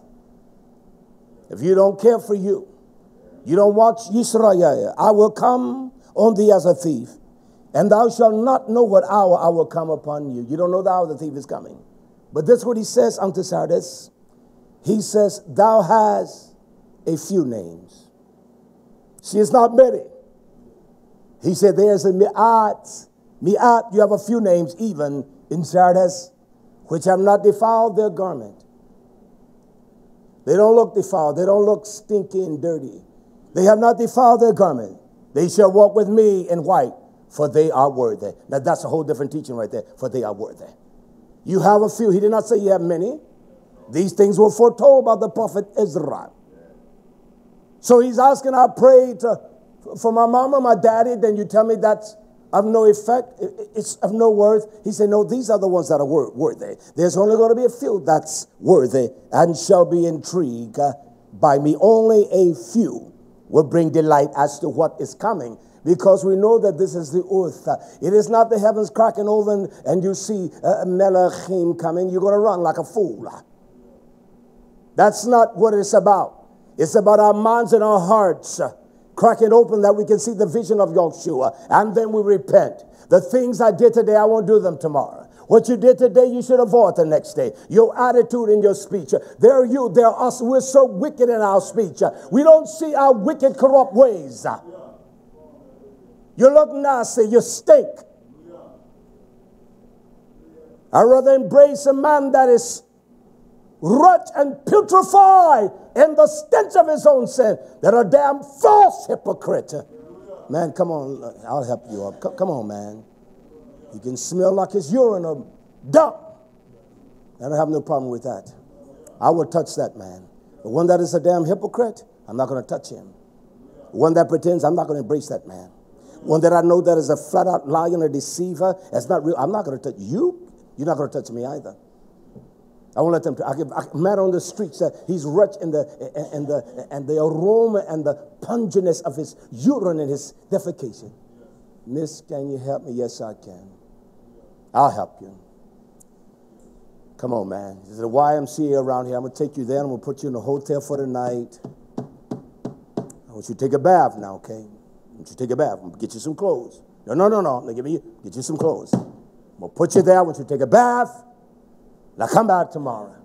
if you don't care for you, you don't watch Yisrael, I will come on thee as a thief, and thou shalt not know what hour I will come upon you. You don't know the hour the thief is coming. But this is what he says unto Sardis. He says, thou hast a few names. She is not many. He said, there's a mi'at. Mi'at, you have a few names even in Sardis, which have not defiled their garment. They don't look defiled. They don't look stinky and dirty. They have not defiled their garment. They shall walk with me in white, for they are worthy. Now that's a whole different teaching right there, for they are worthy. You have a few. He did not say you have many. These things were foretold by the prophet Ezra. So he's asking, I prayed for my mama, my daddy, then you tell me that's of no effect, it's of no worth. He said, no, these are the ones that are worthy. There's only going to be a few that's worthy and shall be intrigued by me. Only a few will bring delight as to what is coming, because we know that this is the earth. It is not the heavens cracking open and you see Melachim coming. You're going to run like a fool. That's not what it's about. It's about our minds and our hearts cracking open that we can see the vision of Yahshua, and then we repent. The things I did today, I won't do them tomorrow. What you did today, you should avoid the next day. Your attitude in your speech. There are you, there are us. We're so wicked in our speech. We don't see our wicked, corrupt ways. You look nasty. You stink. I'd rather embrace a man that is rot and putrefied in the stench of his own sin than a damn false hypocrite. Man, come on. I'll help you up. Come on, man. You can smell like his urine or dump. I don't have no problem with that. I will touch that man. The one that is a damn hypocrite, I'm not going to touch him. The one that pretends, I'm not going to embrace that man. One that I know that is a flat out liar and a deceiver, that's not real. I'm not going to touch you. You're not going to touch me either. I won't let them. I met on the streets that he's rich in the aroma and the pungentness of his urine and his defecation. Miss, can you help me? Yes, I can. I'll help you. Come on, man. There's a YMCA around here. I'm going to take you there. I'm going to put you in a hotel for the night. I want you to take a bath now, okay? I want you to take a bath. I'm going to get you some clothes. No. Get you some clothes. I'm going to put you there. I want you to take a bath. Now come back tomorrow.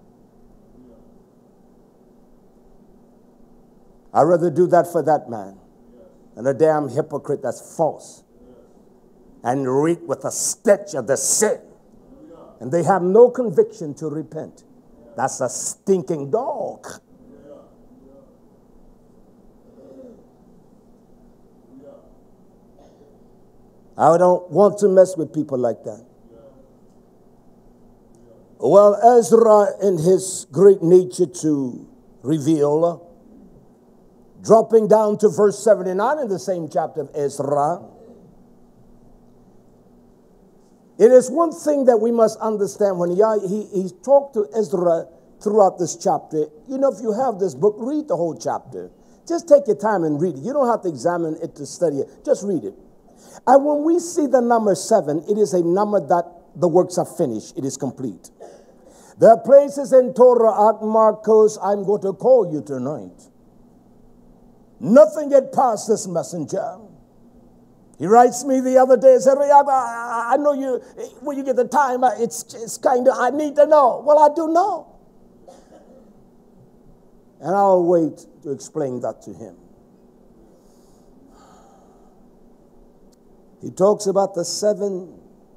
I'd rather do that for that man than a damn hypocrite that's false and reek with the stench of the sin. And they have no conviction to repent. That's a stinking dog. I don't want to mess with people like that. Well, Ezra, in his great nature to reveal, dropping down to verse 79 in the same chapter of Ezra, it is one thing that we must understand when he talked to Ezra throughout this chapter. You know, if you have this book, read the whole chapter. Just take your time and read it. You don't have to examine it to study it. Just read it. And when we see the number 7, it is a number that the works are finished. It is complete. There are places in Torah, Marcos, I'm going to call you tonight. Nothing get past this messenger. He writes me the other day and said, I know you, when you get the time, it's kind of, I need to know. Well, I do know. And I'll wait to explain that to him. He talks about the 7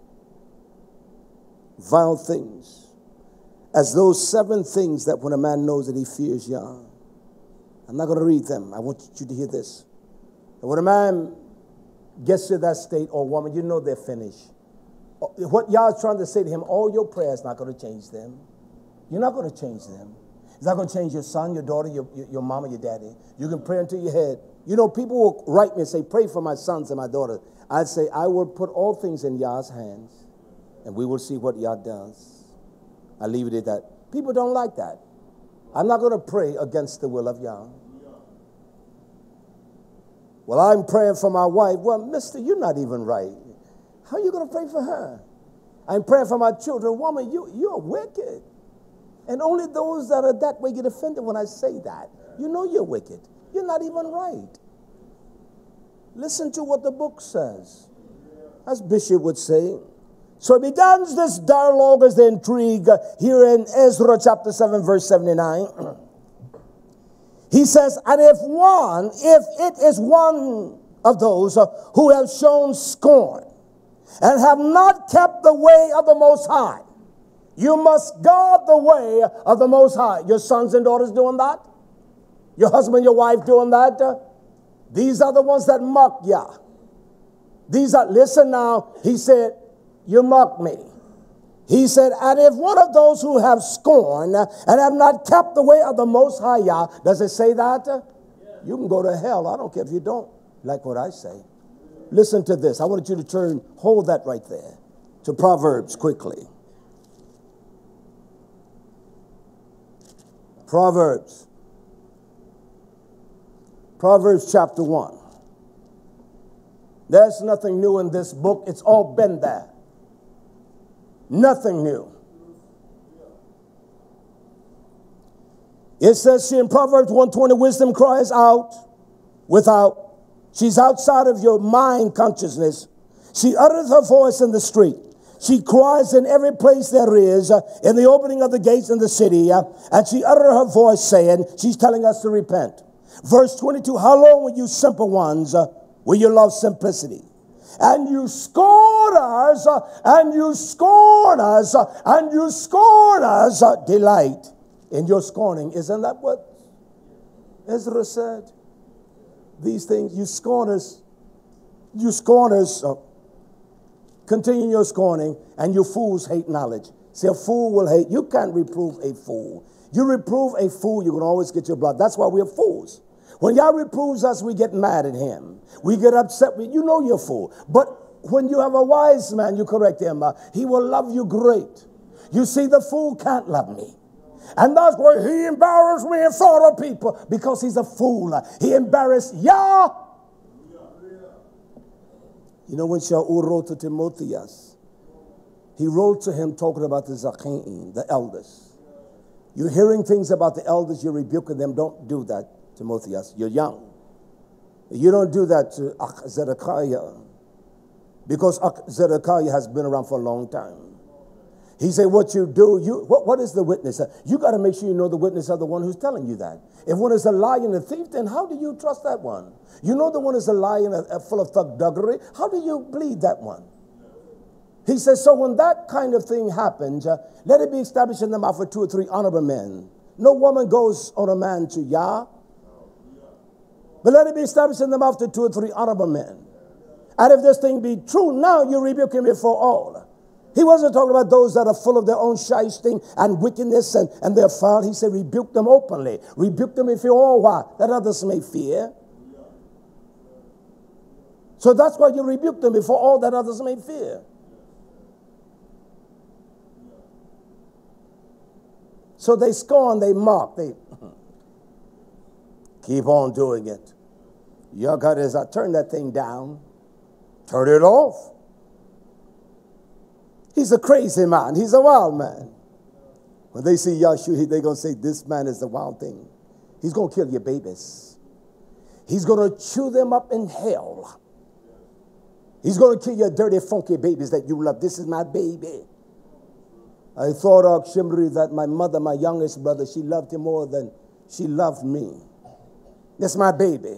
vile things as those 7 things that when a man knows that he fears Yah. I'm not going to read them. I want you to hear this. And when a man gets to that state, or woman, you know they're finished. what Yah is trying to say to him, all your prayers not going to change them. You're not going to change them. It's not going to change your son, your daughter, your mama, your daddy. You can pray until your head. You know, people will write me and say, pray for my sons and my daughters. I'd say, I will put all things in Yah's hands, and we will see what Yah does. I leave it at that. People don't like that. I'm not going to pray against the will of Yah. Well, I'm praying for my wife. Well, mister, you're not even right. How are you going to pray for her? I'm praying for my children. Woman, you're wicked. And only those that are that way get offended when I say that. You know you're wicked. You're not even right. Listen to what the book says. As Bishop would say. So it begins this dialogue as the intrigue here in Ezra chapter 7 verse 79. He says, and if it is one of those who have shown scorn and have not kept the way of the Most High, you must guard the way of the Most High. Your sons and daughters doing that? Your husband, your wife doing that? These are the ones that mock Yah. These are, listen now, he said, you mock me. He said, and if one of those who have scorned and have not kept the way of the Most High Yah, does it say that? You can go to hell. I don't care if you don't like what I say. Listen to this. I wanted you to hold that right there, to Proverbs quickly. Proverbs chapter 1. There's nothing new in this book. It's all been there. Nothing new. It says here in Proverbs 1:20, wisdom cries out without. She's outside of your mind consciousness. She uttereth her voice in the street. She cries in every place there is, in the opening of the gates in the city, and she uttered her voice saying, she's telling us to repent. Verse 22, how long will you simple ones, will you love simplicity? And you scorn us, and you scorn us, and you scorn us, delight in your scorning. Isn't that what Ezra said? These things, you scorners, continue your scorning, and you fools hate knowledge. See, a fool will hate. You can't reprove a fool. You reprove a fool, you can always get your blood. That's why we're fools. When Yah reproves us, we get mad at him. We get upset. You know you're a fool. But when you have a wise man, you correct him. He will love you great. You see, the fool can't love me. And that's why he embarrassed me in front of people, because he's a fool. He embarrassed Yah. You know, when Shaul wrote to Timotheus, he wrote to him talking about the Zachaim, the elders. You're hearing things about the elders, you're rebuking them. Don't do that, Timotheus. You're young. You don't do that to Zedekiah, because Zedekiah has been around for a long time. He said, what you do, what is the witness? You got to make sure you know the witness of the one who's telling you that. If one is a liar and a thief, then how do you trust that one? You know the one is a liar and full of thugduggery. How do you believe that one? He says, so when that kind of thing happens, let it be established in the mouth of 2 or 3 honorable men. No woman goes on a man to Yah. But let it be established in the mouth of 2 or 3 honorable men. And if this thing be true, now you rebuke him before all. He wasn't talking about those that are full of their own shysting and wickedness and their foul. He said, rebuke them openly. Rebuke them if you're all why? That others may fear. So that's why you rebuke them before all, that others may fear. So they scorn, they mock, they keep on doing it. Your God is, I turn that thing down, turn it off. He's a crazy man. He's a wild man. When they see Yahshua, they're going to say, this man is the wild thing. He's going to kill your babies. He's going to chew them up in hell. He's going to kill your dirty, funky babies that you love. This is my baby. I thought of Shimri that my mother, my youngest brother, she loved him more than she loved me. That's my baby.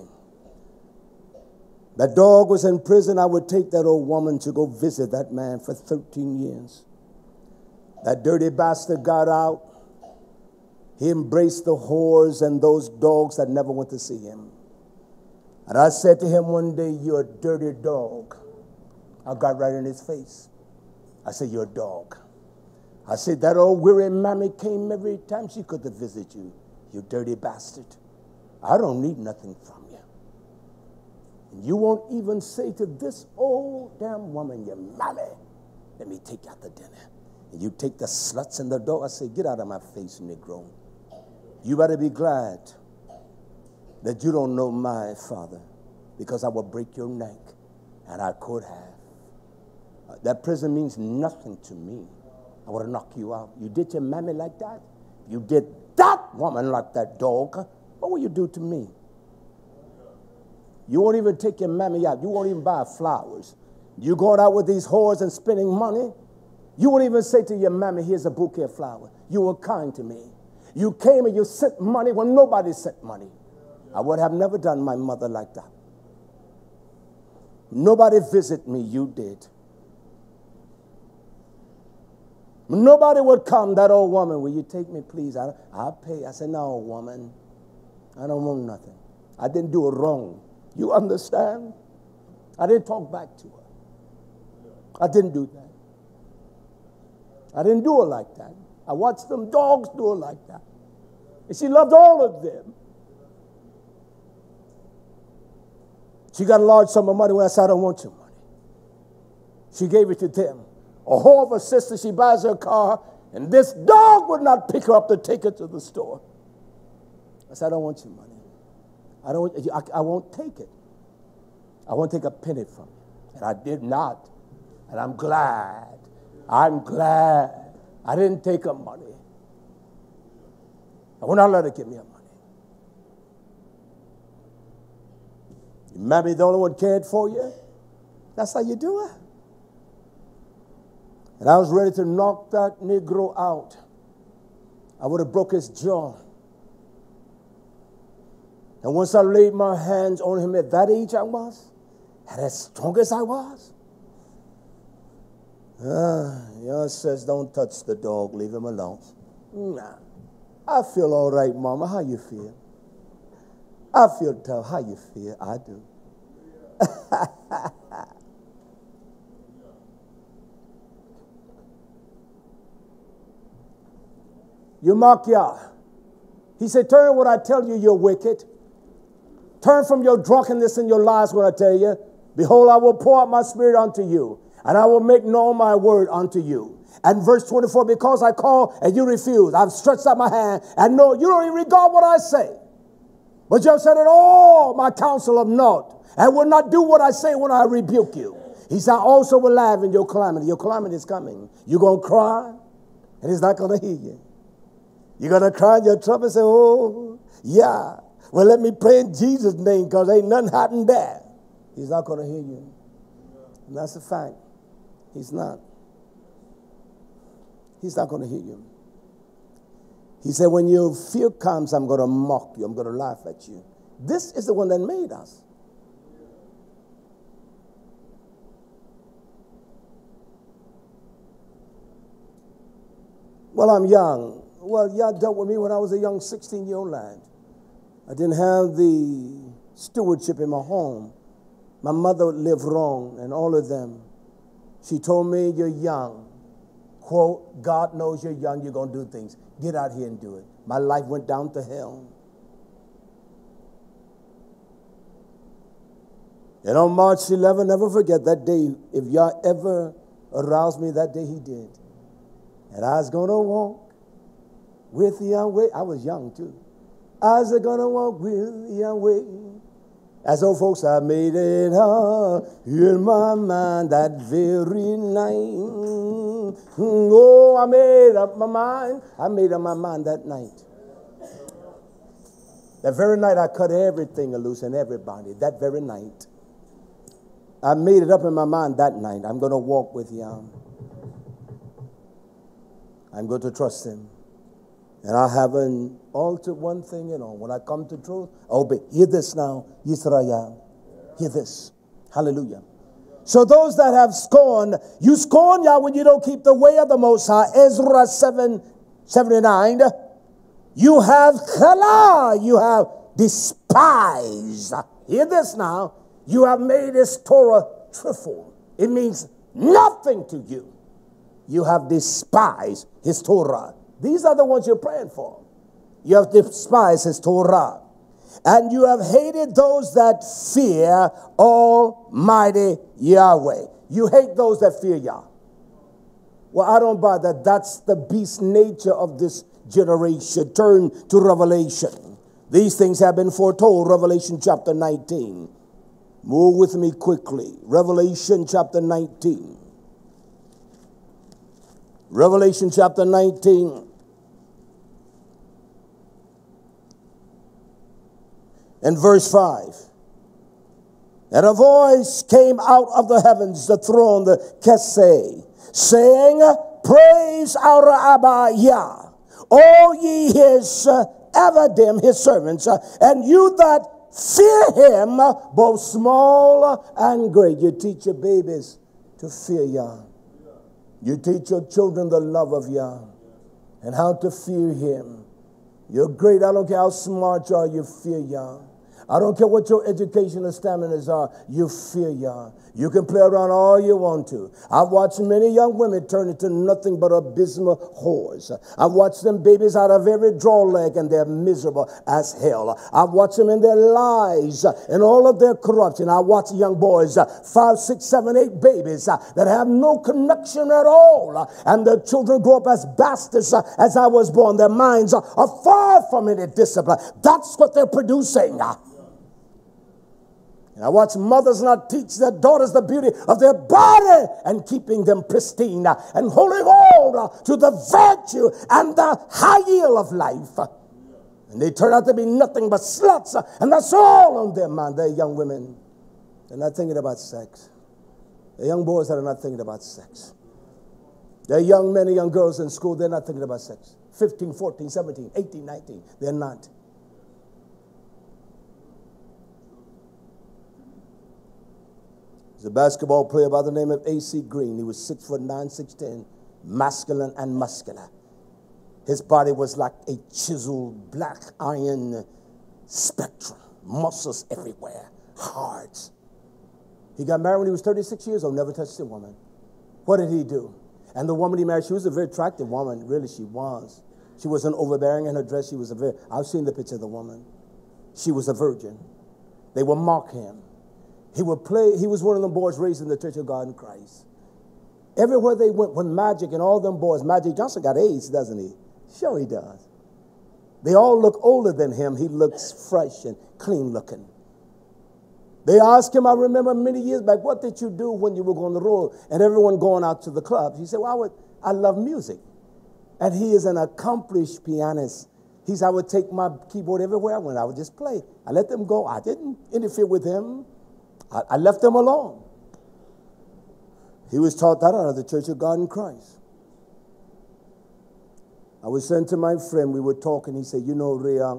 That dog was in prison. I would take that old woman to go visit that man for 13 years. That dirty bastard got out. He embraced the whores and those dogs that never went to see him. And I said to him one day, you're a dirty dog. I got right in his face. I said, you're a dog. I said, that old weary mammy came every time she could to visit you. You dirty bastard. I don't need nothing from you. And you won't even say to this old damn woman, your mammy, let me take you out to dinner. And you take the sluts in the door. I say, get out of my face, Negro. You better be glad that you don't know my father, because I will break your neck, and I could have. That prison means nothing to me. I would have knocked you out. You did your mammy like that? You did that woman like that dog? What will you do to me? You won't even take your mammy out. You won't even buy flowers. You going out with these whores and spending money? You won't even say to your mammy, here's a bouquet of flowers. You were kind to me. You came and you sent money when nobody sent money. I would have never done my mother like that. Nobody visit me, you did. Nobody would come, that old woman, will you take me, please? I'll pay. I said, no, woman, I don't want nothing. I didn't do it wrong. You understand? I didn't talk back to her. I didn't do that. I didn't do it like that. I watched them dogs do it like that. And she loved all of them. She got a large sum of money when I said, I don't want your money. She gave it to them. A whore of a sister, she buys her a car, and this dog would not pick her up to take her to the store. I said, I don't want your money. I won't take it. I won't take a penny from you. And I did not. And I'm glad. I'm glad I didn't take her money. I will not let her give me her money. Your mammy the only one cared for you? That's how you do it. And I was ready to knock that Negro out. I would have broke his jaw. And once I laid my hands on him at that age I was, and as strong as I was, Yon says, don't touch the dog, leave him alone. Nah, I feel all right, Mama. How you feel? I feel tough. How you feel? I do. You mock Yah. He said, turn when I tell you you're wicked. Turn from your drunkenness and your lies when I tell you. Behold, I will pour out my spirit unto you, and I will make known my word unto you. And verse 24, because I call and you refuse, I've stretched out my hand, and no, you don't even regard what I say. But you have said it all, my counsel of naught, and will not do what I say when I rebuke you. He said, I also will laugh in your calamity. Your calamity is coming. You're going to cry, and he's not going to hear you. You're going to cry in your trouble and say, oh, yeah. Well, let me pray in Jesus' name, because ain't nothing happened there. He's not going to hear you. And that's a fact. He's not. He's not going to hear you. He said, when your fear comes, I'm going to mock you. I'm going to laugh at you. This is the one that made us. Well, I'm young. Well, y'all dealt with me when I was a young 16-year-old lad. I didn't have the stewardship in my home. My mother lived wrong, and all of them. She told me, you're young. Quote, God knows you're young, you're going to do things. Get out here and do it. My life went down to hell. And on March 11, never forget that day. If y'all ever aroused me that day, he did. And I was going to walk with Yahweh. I was young too. I was going to walk with Yahweh. As old folks, I made it up in my mind that very night. Oh, I made up my mind. I made up my mind that night. That very night, I cut everything loose and everybody. That very night. I made it up in my mind that night. I'm going to walk with Yah. I'm going to trust him. And I haven't altered one thing, When I come to truth, I obey. Hear this now, Yisrael. Hear this. Hallelujah. So those that have scorned, you scorn Yah when you don't keep the way of the Most High. Ezra 7:79. You have chala. You have despised. Hear this now. You have made this Torah trifle. It means nothing to you. You have despised his Torah. These are the ones you're praying for. You have despised his Torah. And you have hated those that fear Almighty Yahweh. You hate those that fear Yah. Well, I don't buy that. That's the beast nature of this generation. Turn to Revelation. These things have been foretold. Revelation chapter 19. Move with me quickly. Revelation chapter 19. Revelation chapter 19. And verse 5. And a voice came out of the heavens, the throne, the Keseh, saying, Praise our Abba Yah, all ye his Avadim, his servants, and you that fear him, both small and great. You teach your babies to fear Yah. You teach your children the love of Yah and how to fear him. You're great. I don't care how smart you are, you fear Yah. I don't care what your educational staminas are, you fear Yah. You can play around all you want to. I've watched many young women turn into nothing but abysmal whores. I've watched them babies out of every draw leg and they're miserable as hell. I've watched them in their lies and all of their corruption. I watch young boys, 5, 6, 7, 8 babies that have no connection at all. And their children grow up as bastards as I was born. Their minds are far from any discipline. That's what they're producing. And I watch mothers not teach their daughters the beauty of their body and keeping them pristine and holding on to the virtue and the high yield of life. And they turn out to be nothing but sluts, and that's all on their mind. They're young women. They're not thinking about sex. They're young boys that are not thinking about sex. They're young men and young girls in school. They're not thinking about sex. 15, 14, 17, 18, 19. They're not. There's a basketball player by the name of A.C. Green. He was 6'9", 6'10", masculine and muscular. His body was like a chiseled black iron spectrum. Muscles everywhere. Hearts. He got married when he was 36 years old, never touched a woman. What did he do? And the woman he married, she was a very attractive woman. Really, she was. She wasn't overbearing in her dress. She was I've seen the picture of the woman. She was a virgin. They would mock him. He was one of them boys raised in the Church of God in Christ. Everywhere they went, when Magic and all them boys, Magic Johnson got AIDS, doesn't he? Sure he does. They all look older than him. He looks fresh and clean looking. They asked him, I remember many years back, what did you do when you were on the road and everyone going out to the clubs? He said, well, I love music. And he is an accomplished pianist. He said, I would take my keyboard everywhere I went. I would just play. I let them go. I didn't interfere with him. I left them alone. He was taught that out of the Church of God in Christ. I was saying to my friend, we were talking, he said, Rhea,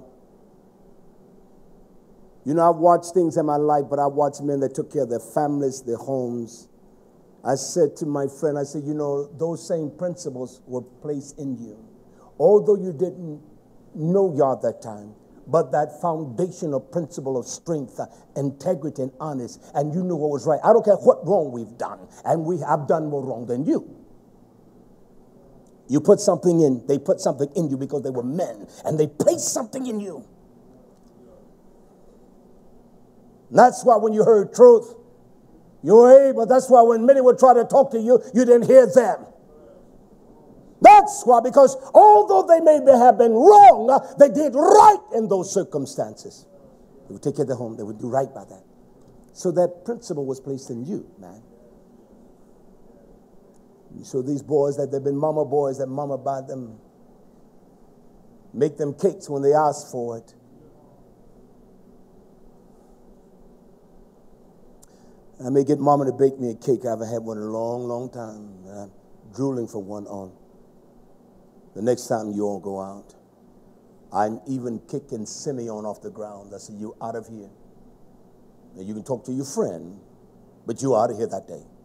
I've watched things in my life, but I've watched men that took care of their families, their homes. I said to my friend, I said, those same principles were placed in you. Although you didn't know Yah at that time, but that foundational principle of strength, integrity, and honest, and you knew what was right. I don't care what wrong we've done, and we have done more wrong than you. You put something in, they put something in you because they were men, and they placed something in you. And that's why when you heard truth, you were able. That's why when many would try to talk to you, you didn't hear them. That's why, because although they may have been wrong, they did right in those circumstances. They would take care of their home. They would do right by that. So that principle was placed in you, man. So these boys, that they've been mama boys, that mama buy them, make them cakes when they ask for it. I may get mama to bake me a cake. I haven't had one in a long, long time. I'm drooling for one on. The next time you all go out, I'm even kicking Simeon off the ground. I said, you out of here. Now you can talk to your friend, but you out of here that day.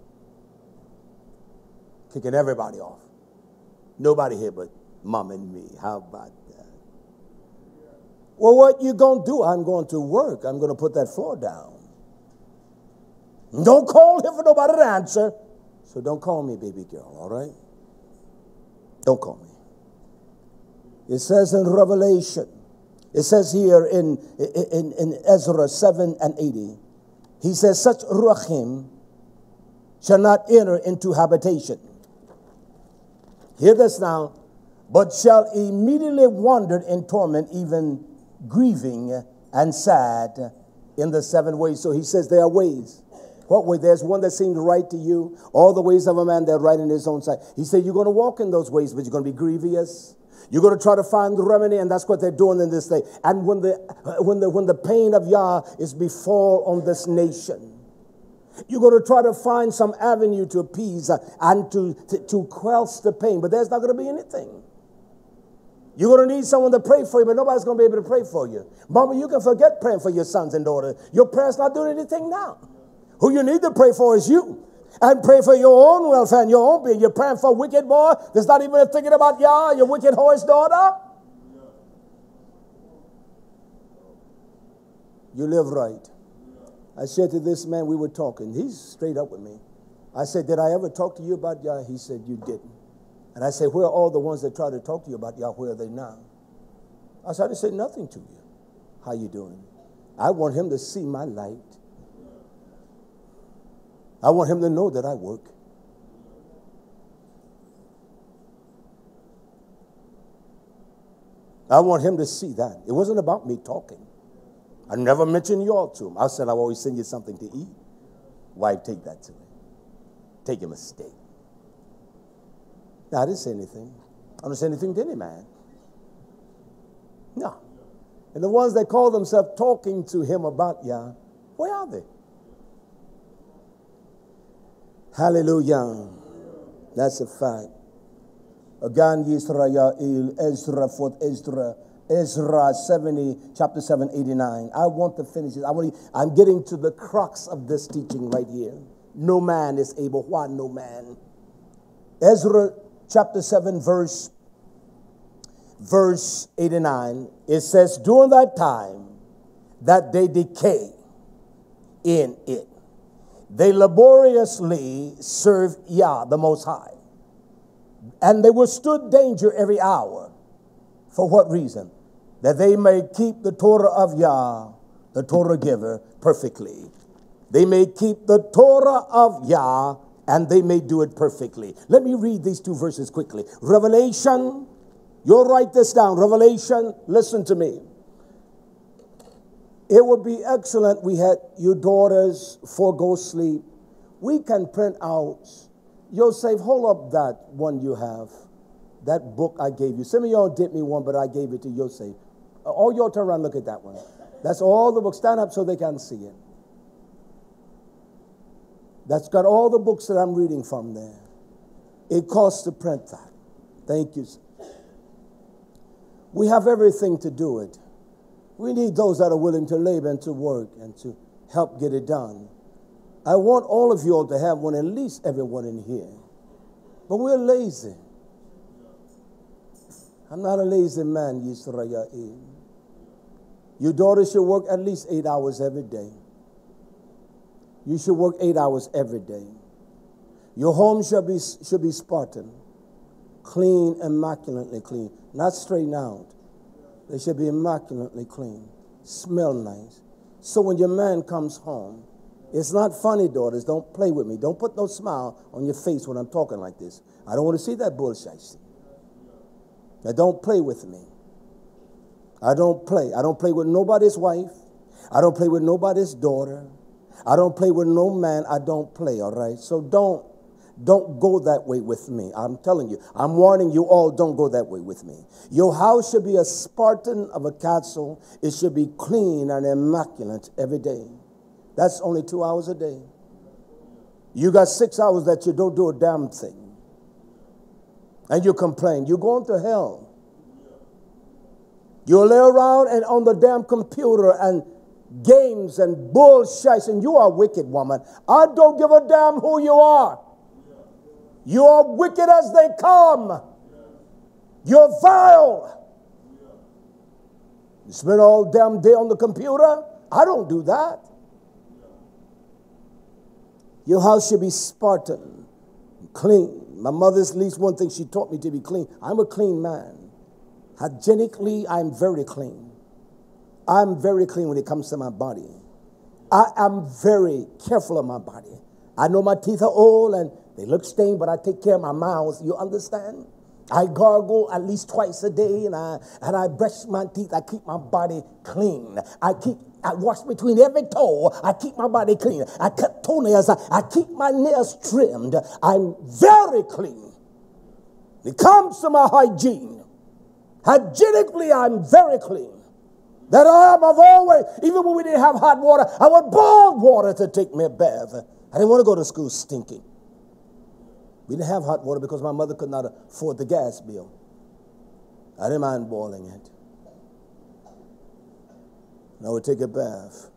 Kicking everybody off. Nobody here but mom and me. How about that? Well, what you going to do? I'm going to work. I'm going to put that floor down. Don't call him for nobody to answer. So don't call me baby girl, all right? Don't call me. It says in Revelation, it says here in Ezra 7 and 80, he says, such ruachim shall not enter into habitation. Hear this now. But shall immediately wander in torment, even grieving and sad in the 7 ways. So he says there are ways. What way? There's one that seems right to you. All the ways of a man, they're right in his own sight. He said you're going to walk in those ways, but you're going to be grievous. You're going to try to find the remedy, and that's what they're doing in this day. And when the pain of Yah is befall on this nation, you're going to try to find some avenue to appease and to quell the pain, but there's not going to be anything. You're going to need someone to pray for you, but nobody's going to be able to pray for you. Mama, you can forget praying for your sons and daughters. Your prayer's not doing anything now. Who you need to pray for is you. And pray for your own welfare and your own being. You're praying for a wicked boy that's not even thinking about Yah, your wicked whore's daughter. You live right. I said to this man, we were talking. He's straight up with me. I said, did I ever talk to you about Yah? He said, you didn't. And I said, where are all the ones that try to talk to you about Yah? Where are they now? I said, I didn't say nothing to you. How you doing? I want him to see my light. I want him to know that I work. I want him to see that. It wasn't about me talking. I never mentioned y'all to him. I said, I'll always send you something to eat. Wife, take that to me. Take him a steak. No, I didn't say anything. I don't say anything to any man. No. And the ones that call themselves talking to him about Yah, where are they? Hallelujah. That's a fact. Again, Yisrael, Ezra, 4th Ezra 70, chapter 7, 89. I want to finish it. I'm getting to the crux of this teaching right here. No man is able. Why no man? Ezra chapter 7, verse 89. It says, during that time that they decay in it, they laboriously serve Yah, the Most High. And they withstood danger every hour. For what reason? That they may keep the Torah of Yah, the Torah giver, perfectly. They may keep the Torah of Yah, and they may do it perfectly. Let me read these 2 verses quickly. Revelation, you'll write this down. Revelation, listen to me. It would be excellent we had your daughters forego sleep. We can print out. Yosef, hold up that one you have. That book I gave you. Some of y'all did me one, but I gave it to Yosef. All y'all turn around and look at that one. That's all the books. Stand up so they can see it. That's got all the books that I'm reading from there. It costs to print that. Thank you. We have everything to do it. We need those that are willing to labor and to work and to help get it done. I want all of you all to have one, at least everyone in here. But we're lazy. I'm not a lazy man, Yisrael. Your daughter should work at least 8 hours every day. You should work 8 hours every day. Your home should be Spartan, clean, immaculately clean, not straightened out. They should be immaculately clean, smell nice. So when your man comes home, it's not funny, daughters. Don't play with me. Don't put no smile on your face when I'm talking like this. I don't want to see that bullshit. Now don't play with me. I don't play. I don't play with nobody's wife. I don't play with nobody's daughter. I don't play with no man. I don't play, all right? So don't go that way with me. I'm telling you. I'm warning you all, don't go that way with me. Your house should be a Spartan of a castle. It should be clean and immaculate every day. That's only 2 hours a day. You got 6 hours that you don't do a damn thing. And you complain. You're going to hell. You lay around and on the damn computer and games and bullshit, and you are a wicked woman. I don't give a damn who you are. You are wicked as they come. You're vile. You spend all damn day on the computer? I don't do that. Your house should be Spartan. Clean. My mother's at least one thing she taught me to be clean. I'm a clean man. Hygienically, I'm very clean. I'm very clean when it comes to my body. I am very careful of my body. I know my teeth are old and they look stained, but I take care of my mouth. You understand? I gargle at least twice a day, and I brush my teeth. I keep my body clean. I wash between every toe. I keep my body clean. I cut toenails. I keep my nails trimmed. I'm very clean. When it comes to my hygiene, hygienically, I'm very clean. That I've always, even when we didn't have hot water, I would boil water to take me a bath. I didn't want to go to school stinking. We didn't have hot water because my mother could not afford the gas bill. I didn't mind boiling it. And I would take a bath.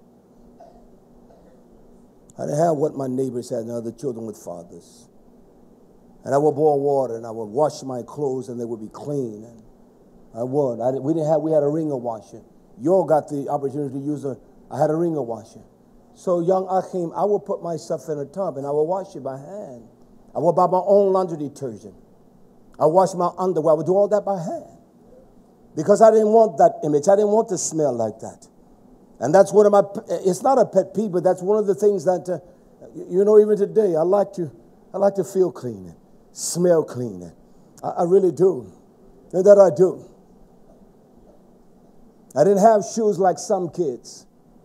I didn't have what my neighbors had and other children with fathers. And I would boil water and I would wash my clothes and they would be clean. And I would. We had a wringer washer. You all got the opportunity to use I had a wringer washer. So young Achim, I would put myself in a tub and I would wash it by hand. I would buy my own laundry detergent. I wash my underwear. I would do all that by hand. Because I didn't want that image. I didn't want to smell like that. And that's one of my, it's not a pet peeve, but that's one of the things that, even today, I like to feel clean, smell clean. I really do. And that I do. I didn't have shoes like some kids.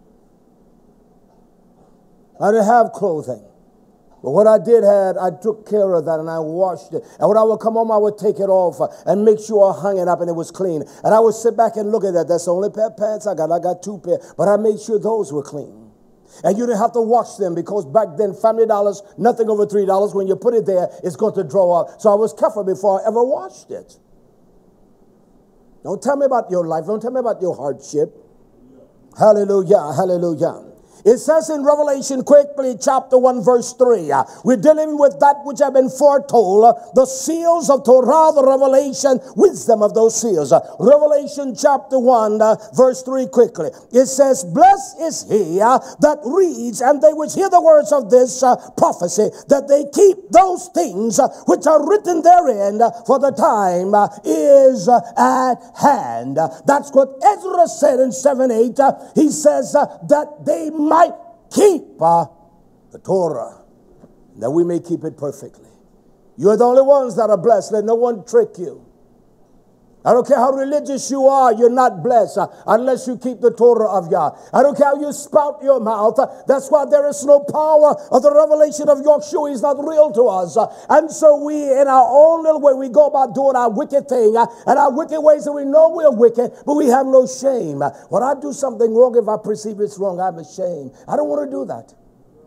I didn't have clothing. But what I did had, I took care of that and I washed it. And when I would come home, I would take it off and make sure I hung it up and it was clean. And I would sit back and look at that. That's the only pair of pants I got. I got 2 pairs. But I made sure those were clean. And you didn't have to wash them because back then, $50, nothing over $3. When you put it there, it's going to draw up. So I was careful before I ever washed it. Don't tell me about your life. Don't tell me about your hardship. Hallelujah, hallelujah. It says in Revelation, quickly, chapter 1, verse 3, we're dealing with that which have been foretold, the seals of Torah, the revelation, wisdom of those seals. Revelation chapter 1, verse 3, quickly. It says, blessed is he that reads, and they which hear the words of this prophecy, that they keep those things which are written therein, for the time is at hand. That's what Ezra said in 7:8. He says that they might keep the Torah, that we may keep it perfectly. You're the only ones that are blessed. Let no one trick you. I don't care how religious you are, you're not blessed unless you keep the Torah of Yah. I don't care how you spout your mouth. That's why there is no power of the revelation of Yahshua. He's not real to us. And so we, in our own little way, we go about doing our wicked thing and our wicked ways, and we know we're wicked, but we have no shame. When I do something wrong, if I perceive it's wrong, I'm ashamed. I don't want to do that.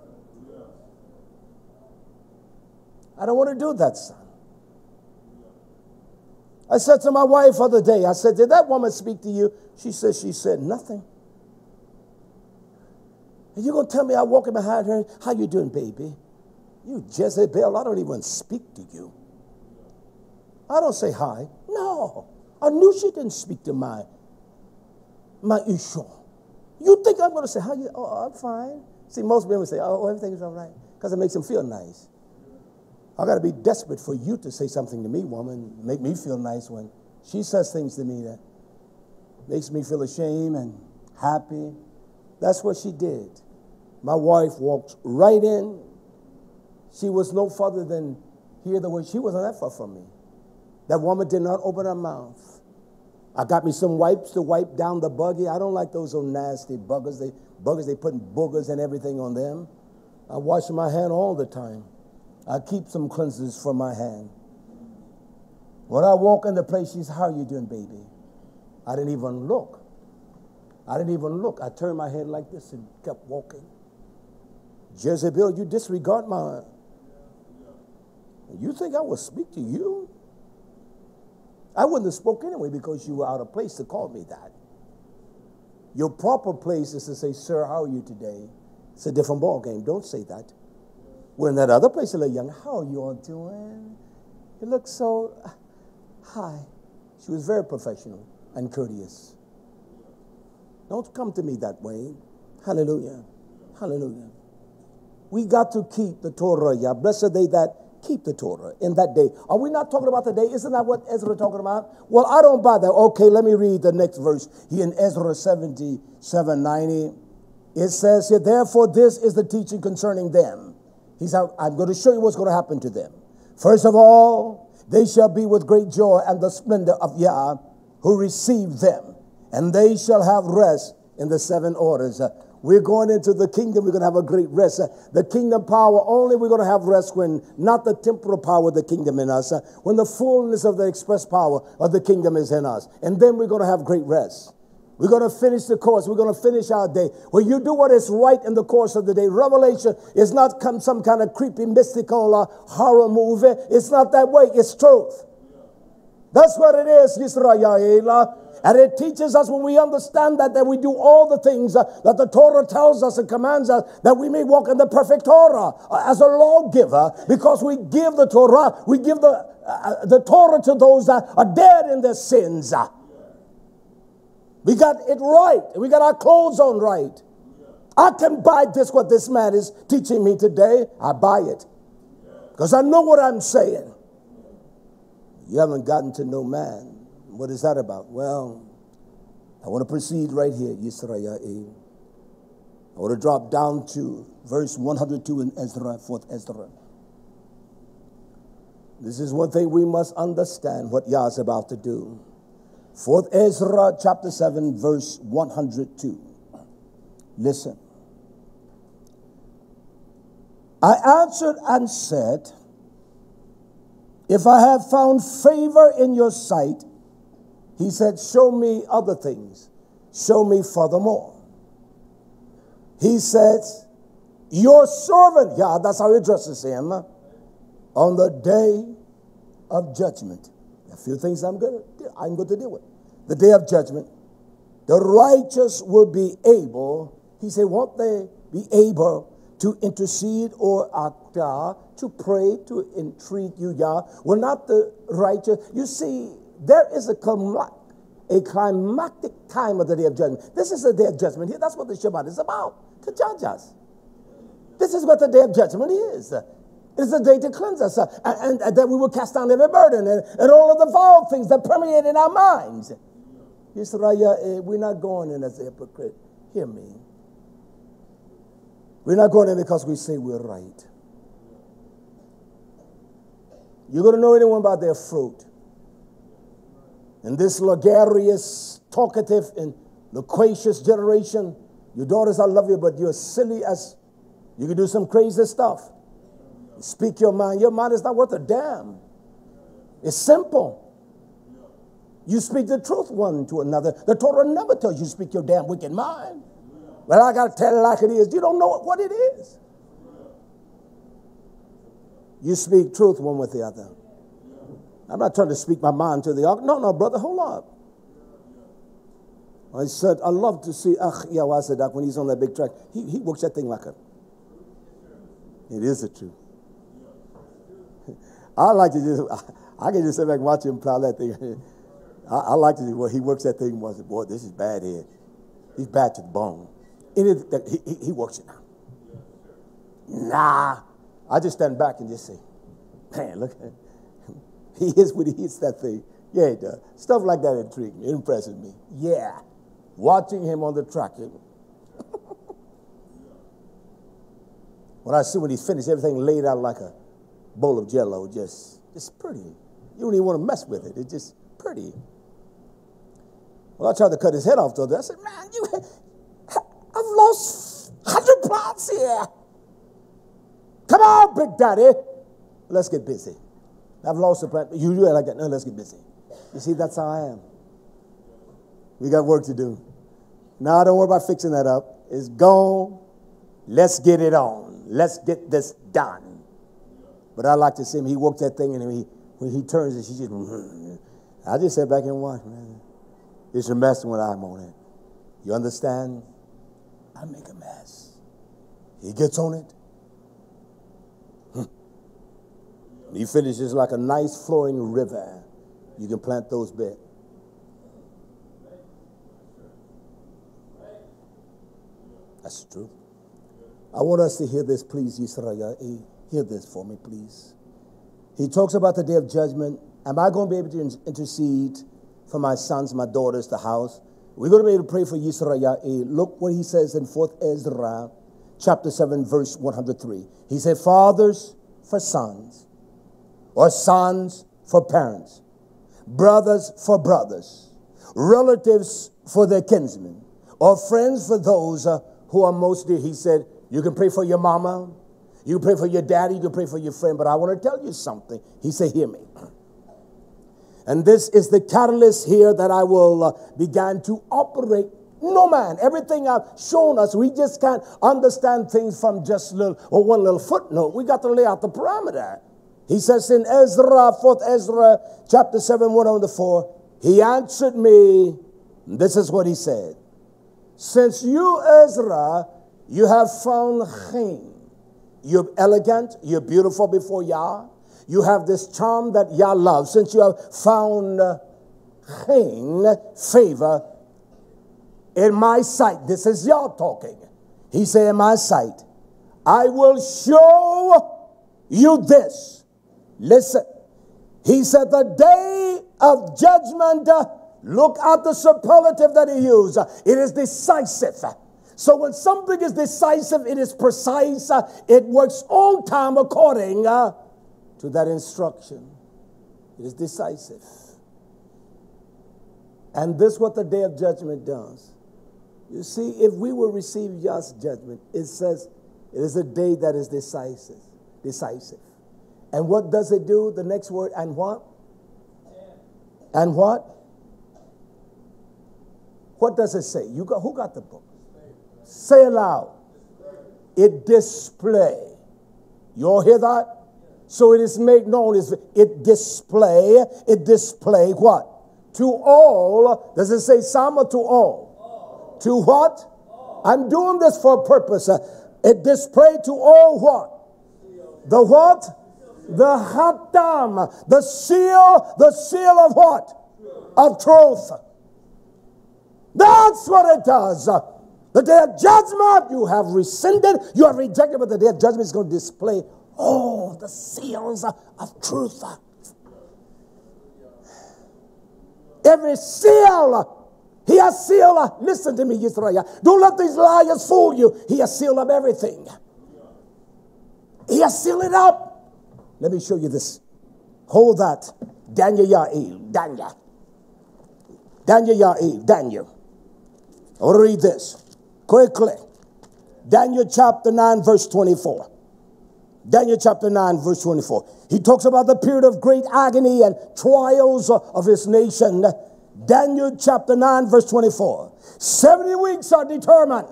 I don't want to do that, son. I said to my wife the other day, I said, did that woman speak to you? She said nothing. And you're going to tell me I walking behind her, how you doing, baby? You Jezebel, I don't even speak to you. I don't say hi. No. I knew she didn't speak to my Isha. You think I'm going to say, how you? Oh, I'm fine. See, most women say, oh, everything's all right, because it makes them feel nice. I got to be desperate for you to say something to me, woman, make me feel nice when she says things to me that makes me feel ashamed and happy. That's what she did. My wife walked right in. She was no further than hear the word. She wasn't that far from me. That woman did not open her mouth. I got me some wipes to wipe down the buggy. I don't like those old nasty buggers. They put boogers and everything on them. I wash my hand all the time. I keep some cleansers for my hand. When I walk in the place, she says, how are you doing, baby? I didn't even look. I turned my head like this and kept walking. Jezebel, you disregard my... You think I would speak to you? I wouldn't have spoken anyway because you were out of place to call me that. Your proper place is to say, sir, how are you today? It's a different ball game. Don't say that. We're in that other place, a little young. How are you all doing? You look so... Hi. She was very professional and courteous. Don't come to me that way. Hallelujah. Hallelujah. We got to keep the Torah. Blessed are they that keep the Torah in that day. Are we not talking about the day? Isn't that what Ezra talking about? Well, I don't buy that. Okay, let me read the next verse. Here in Ezra 77:90, it says here, therefore this is the teaching concerning them. He said, I'm going to show you what's going to happen to them. First of all, they shall be with great joy and the splendor of Yah who received them, and they shall have rest in the 7 orders. We're going into the kingdom. We're going to have a great rest. The kingdom power, only we're going to have rest when not the temporal power of the kingdom in us, when the fullness of the express power of the kingdom is in us. And then we're going to have great rest. We're going to finish the course. We're going to finish our day. When you do what is right in the course of the day, revelation is not some kind of creepy, mystical horror movie. It's not that way. It's truth. That's what it is, Yisrael. And it teaches us when we understand that we do all the things that the Torah tells us and commands us, that we may walk in the perfect Torah as a lawgiver, because we give the Torah, we give the Torah to those that are dead in their sins. We got it right. We got our clothes on right. I can buy this, what this man is teaching me today. I buy it because I know what I'm saying. You haven't gotten to know man. What is that about? Well, I want to proceed right here, Yisrael. I want to drop down to verse 102 in Ezra, 4th Ezra. This is one thing we must understand what Yah is about to do. 4th Ezra, chapter 7, verse 102. Listen. I answered and said, if I have found favor in your sight, he said, show me other things. Show me furthermore. He said, your servant, yeah, that's how he addresses him, on the day of judgment. A few things I'm going to deal with. The day of judgment, the righteous will be able, he said, won't they be able to intercede or to pray, to entreat you, Yah? Will not the righteous, you see, there is a climactic time of the day of judgment. This is the day of judgment here. That's what the Shabbat is about, to judge us. This is what the day of judgment is. It's a day to cleanse us, and that we will cast down every burden and all of the foul things that permeate in our minds. Yisrael, we're not going in as a hypocrite. Hear me. We're not going in because we say we're right. You're going to know anyone by their fruit. In this luxurious, talkative, and loquacious generation, your daughters, I love you, but you're silly as you can do some crazy stuff. Speak your mind. Your mind is not worth a damn. It's simple. You speak the truth one to another. The Torah never tells you to speak your damn wicked mind. Well, I got to tell it like it is. You don't know what it is. You speak truth one with the other. I'm not trying to speak my mind to the other. No, brother, hold up. I said, I love to see Yahwasadak when he's on that big track. He works that thing like a... It is the truth. I can just sit back and watch him plow that thing. I like to see what he works that thing. Boy, this is bad here. He's bad to the bone. He works it now. Nah. I just stand back and just say, man, look at him. He hits when he hits that thing. Yeah, he does. Stuff like that intrigues me, impresses me. Yeah. Watching him on the track. When I see when he's finished, everything laid out like a bowl of Jell-O, just pretty. You don't even want to mess with it. It's just pretty. Well, I tried to cut his head off the other day. I said, man, I've lost 100 pounds here. Come on, Big Daddy. Let's get busy. I've lost the plant. You do it like that. No, let's get busy. You see, that's how I am. We got work to do. Now, don't worry about fixing that up. It's gone. Let's get it on. Let's get this done. But I like to see him. He works that thing, and when he turns it, she just... I just sit back and watch, man. It's a mess when I'm on it. You understand? I make a mess. He gets on it. He finishes like a nice flowing river. You can plant those beds. That's true. I want us to hear this, please, Yisrael. Hear this for me, please. He talks about the day of judgment. Am I going to be able to intercede for my sons, my daughters, the house? We're going to be able to pray for Yisrael. Look what he says in 4th Ezra, chapter 7, verse 103. He said, fathers for sons, or sons for parents, brothers for brothers, relatives for their kinsmen, or friends for those who are most dear. He said, you can pray for your mama, you pray for your daddy, you can pray for your friend, but I want to tell you something. He said, hear me. And this is the catalyst here that I will begin to operate. No man, everything I've shown us, we just can't understand things from just one little footnote. We got to lay out the parameter. He says in Ezra, 4th Ezra, chapter 7, 104, he answered me, this is what he said. Since you, Ezra, you have found Chaim, you're elegant, you're beautiful before Yah, you have this charm that Yah loves. Since you have found Chaim, favor, in my sight, this is Yah talking. He said, in my sight, I will show you this. Listen. He said, the day of judgment, look at the superlative that he used. It is decisive. So when something is decisive, it is precise. It works all time according to that instruction. It is decisive. And this is what the day of judgment does. You see, if we will receive Yah's judgment, it says it is a day that is decisive. Decisive. And what does it do? The next word, and what? And what? What does it say? Who got the book? Say it loud. It display. You all hear that? So it is made known as it display what? To all. Does it say some or to all? To what? I'm doing this for a purpose. It display to all what? The what? The Hatam. The seal of what? Of truth. That's what it does. The day of judgment, you have rescinded, you have rejected, but the day of judgment is going to display all the seals of truth. Every seal, he has sealed. Listen to me, Yisrael. Don't let these liars fool you. He has sealed up everything. He has sealed it up. Let me show you this. Hold that. Daniel Ya'il. Daniel. Daniel Ya'il. Daniel. I'll read this quickly. Daniel chapter 9, verse 24. Daniel chapter 9, verse 24. He talks about the period of great agony and trials of his nation. Daniel chapter 9, verse 24. 70 weeks are determined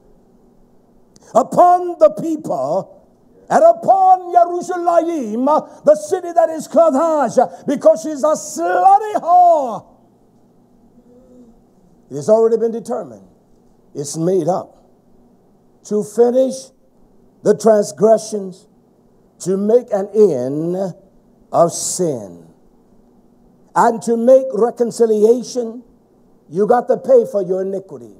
upon the people and upon Yerushalayim, the city that is Kadash, because she's a slutty whore. It has already been determined. It's made up to finish the transgressions, to make an end of sin, and to make reconciliation. You got to pay for your iniquity,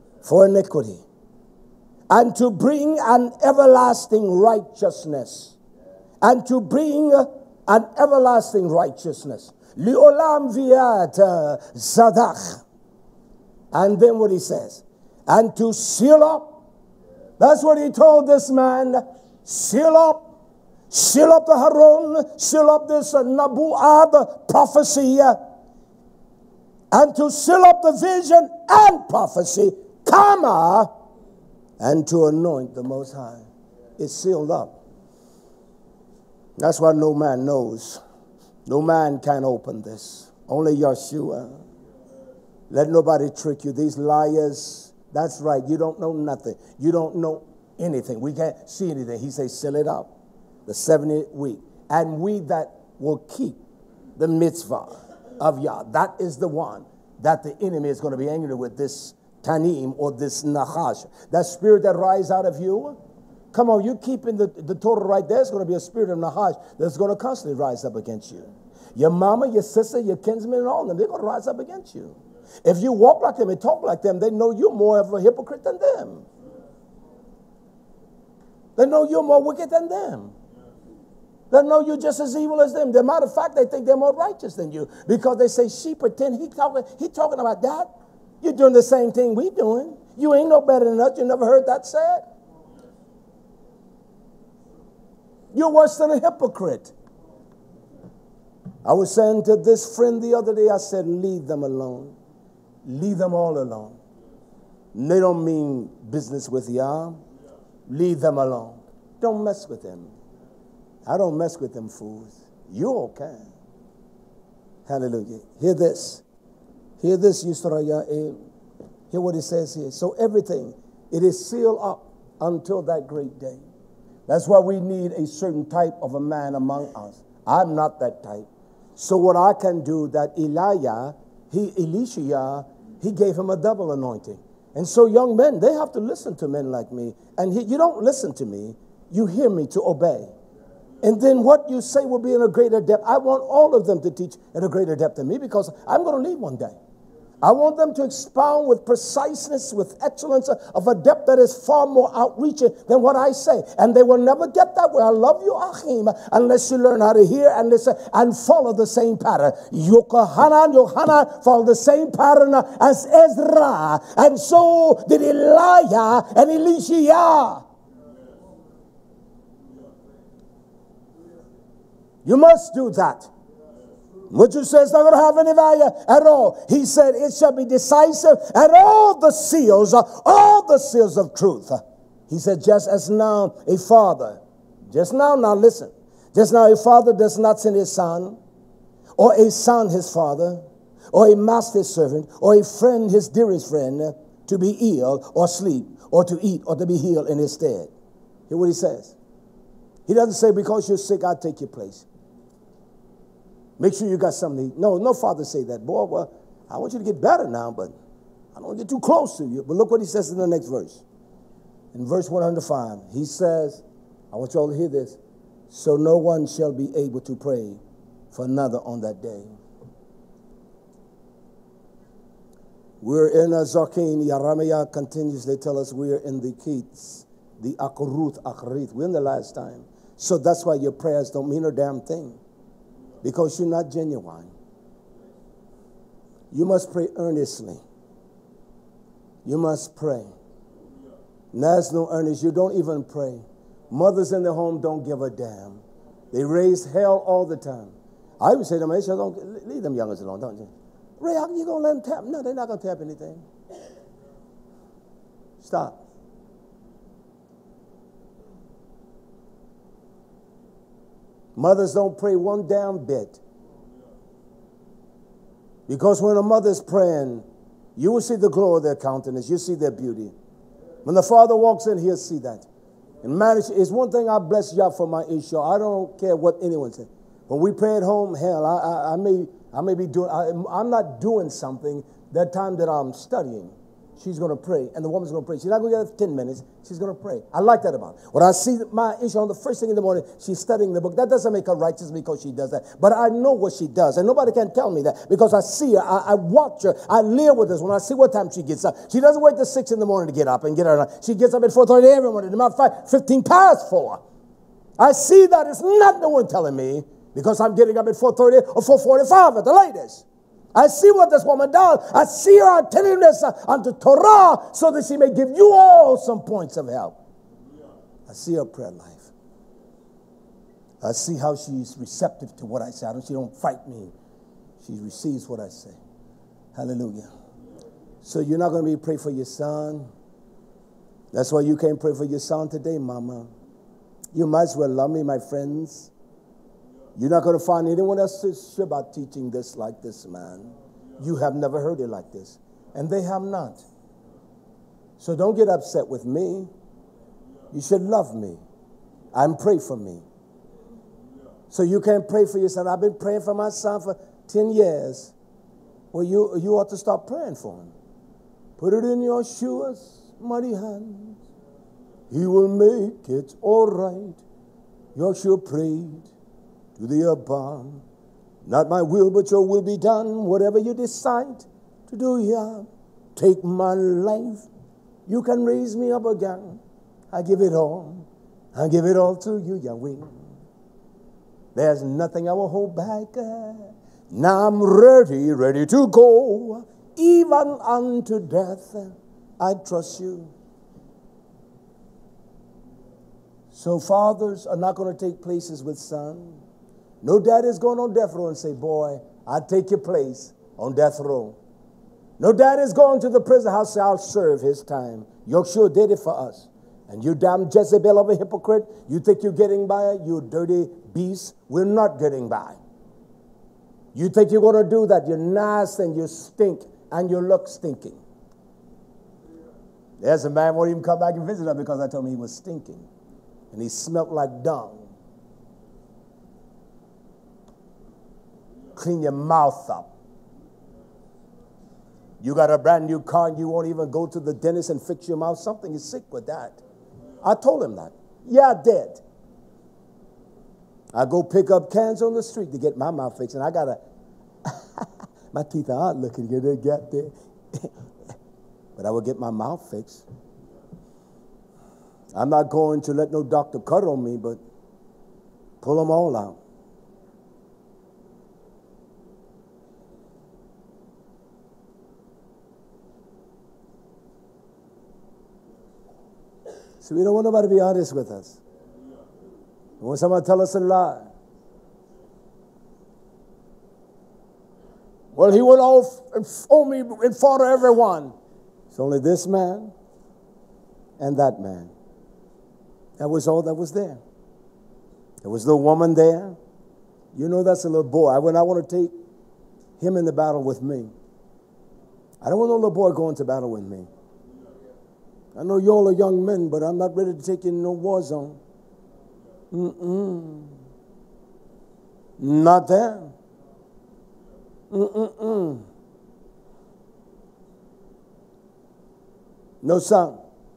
and to bring an everlasting righteousness, and to bring an everlasting righteousness. Li'olam viat zadach. And then what he says, and to seal up. That's what he told this man. Seal up the Harun, seal up this Nabu'ad prophecy, and to seal up the vision and prophecy, comma, and to anoint the Most High. It's sealed up. That's why no man knows. No man can open this. Only Yeshua. Let nobody trick you. These liars, that's right. You don't know nothing. You don't know anything. We can't see anything. He says, seal it up. The 70th week. And we that will keep the mitzvah of Yah. That is the one that the enemy is going to be angry with, this Tanim or this Nachash. That spirit that rises out of you. Come on, you keeping the Torah right there. It's going to be a spirit of Nachash that's going to constantly rise up against you. Your mama, your sister, your kinsmen, and all of them, they're going to rise up against you. If you walk like them and talk like them, they know you're more of a hypocrite than them. They know you're more wicked than them. They know you're just as evil as them. As a matter of fact, they think they're more righteous than you because they say, she pretend he talking about that. You're doing the same thing we doing. You ain't no better than us. You never heard that said? You're worse than a hypocrite. I was saying to this friend the other day, I said, leave them alone. Leave them all alone. They don't mean business with you. Leave them alone. Don't mess with them. I don't mess with them fools. You okay. Hallelujah. Hear this. Hear this, Yusraya. Hear what it says here. So everything, it is sealed up until that great day. That's why we need a certain type of a man among us. I'm not that type. So what I can do, that Elisha, he gave him a double anointing. And so young men, they have to listen to men like me. And you don't listen to me. You hear me to obey. And then what you say will be in a greater depth. I want all of them to teach in a greater depth than me because I'm going to leave one day. I want them to expound with preciseness, with excellence of a depth that is far more outreaching than what I say. And they will never get that way. I love you, Achim, unless you learn how to hear and listen and follow the same pattern. Yochanan followed the same pattern as Ezra. And so did Elijah and Elisha. You must do that. What you say is not going to have any value at all. He said it shall be decisive and all the seals of truth. He said just as now a father, now listen, just now a father does not send his son, or a son his father, or a master his servant, or a friend his dearest friend, to be ill or sleep or to eat or to be healed in his stead. Hear what he says. He doesn't say because you're sick, I'll take your place. Make sure you got something to eat. No father say that. Boy, well, I want you to get better now, but I don't want to get too close to you. But look what he says in the next verse. In verse 105, he says, I want you all to hear this. So no one shall be able to pray for another on that day. We're in a Zarkeen. Yaramaya continuously tell us we're in the Keats, the Akurut, Akrit. We're in the last time. So that's why your prayers don't mean a damn thing. Because you're not genuine. You must pray earnestly. You must pray. And there's no earnest. You don't even pray. Mothers in the home don't give a damn. They raise hell all the time. I would say to myself, don't leave them youngers alone, don't you? Ray, how you going to let them tap? No, they're not going to tap anything. Stop. Mothers don't pray one damn bit. Because when a mother's praying, you will see the glow of their countenance. You see their beauty. When the father walks in, he'll see that. And marriage is one thing I bless you for my issue. I don't care what anyone says. When we pray at home, hell, I may be doing, I'm not doing something that time that I'm studying. She's going to pray, and the woman's going to pray. She's not going to get 10 minutes. She's going to pray. I like that about her. When I see my issue on the first thing in the morning, she's studying the book. That doesn't make her righteous because she does that. But I know what she does, and nobody can tell me that because I see her. I watch her. I live with her. When I see what time she gets up, she doesn't wait till 6 in the morning to get up and get her. She gets up at 4:30 every morning. About 15 past 4. I see that. It's not no one telling me because I'm getting up at 4:30 or 4:45 at the latest. I see what this woman does. I see her attentiveness unto Torah so that she may give you all some points of help. I see her prayer life. I see how she's receptive to what I say. She don't fight me. She receives what I say. Hallelujah. So you're not going to be praying for your son. That's why you can't pray for your son today, mama. You might as well love me, my friends. You're not going to find anyone else Shabbat teaching this like this, man. You have never heard it like this. And they have not. So don't get upset with me. You should love me and pray for me. So you can't pray for your son. I've been praying for my son for 10 years. Well, you ought to start praying for him. Put it in your shoes, mighty hands. He will make it all right. Yeshua prayed to the above. Not my will, but your will be done. Whatever you decide to do here, take my life. You can raise me up again. I give it all. I give it all to you, Yahweh. There's nothing I will hold back. Now I'm ready to go, even unto death. I trust you. So fathers are not going to take places with sons. No dad is going on death row and say, boy, I'll take your place on death row. No dad is going to the prison house and say, I'll serve his time. Yeshua did it for us. And you damn Jezebel of a hypocrite, you think you're getting by? You dirty beast, we're not getting by. You think you're going to do that? You're nasty and you stink and you look stinking. There's a man won't even come back and visit us because I told him he was stinking. And he smelled like dung. Clean your mouth up. You got a brand new car and you won't even go to the dentist and fix your mouth. Something is sick with that. I told him that. Yeah, I did. I go pick up cans on the street to get my mouth fixed, and I got my teeth are looking good. They got there. But I will get my mouth fixed. I'm not going to let no doctor cut on me, but pull them all out. So we don't want nobody to be honest with us. We want somebody to tell us a lie. Well, he went off and phoned me in front of everyone. It's only this man and that man. That was all that was there. There was no woman there. You know that's a little boy. I want to take him in the battle with me. I don't want no little boy going to battle with me. I know y'all are young men, but I'm not ready to take you in no war zone. Not there. No, son.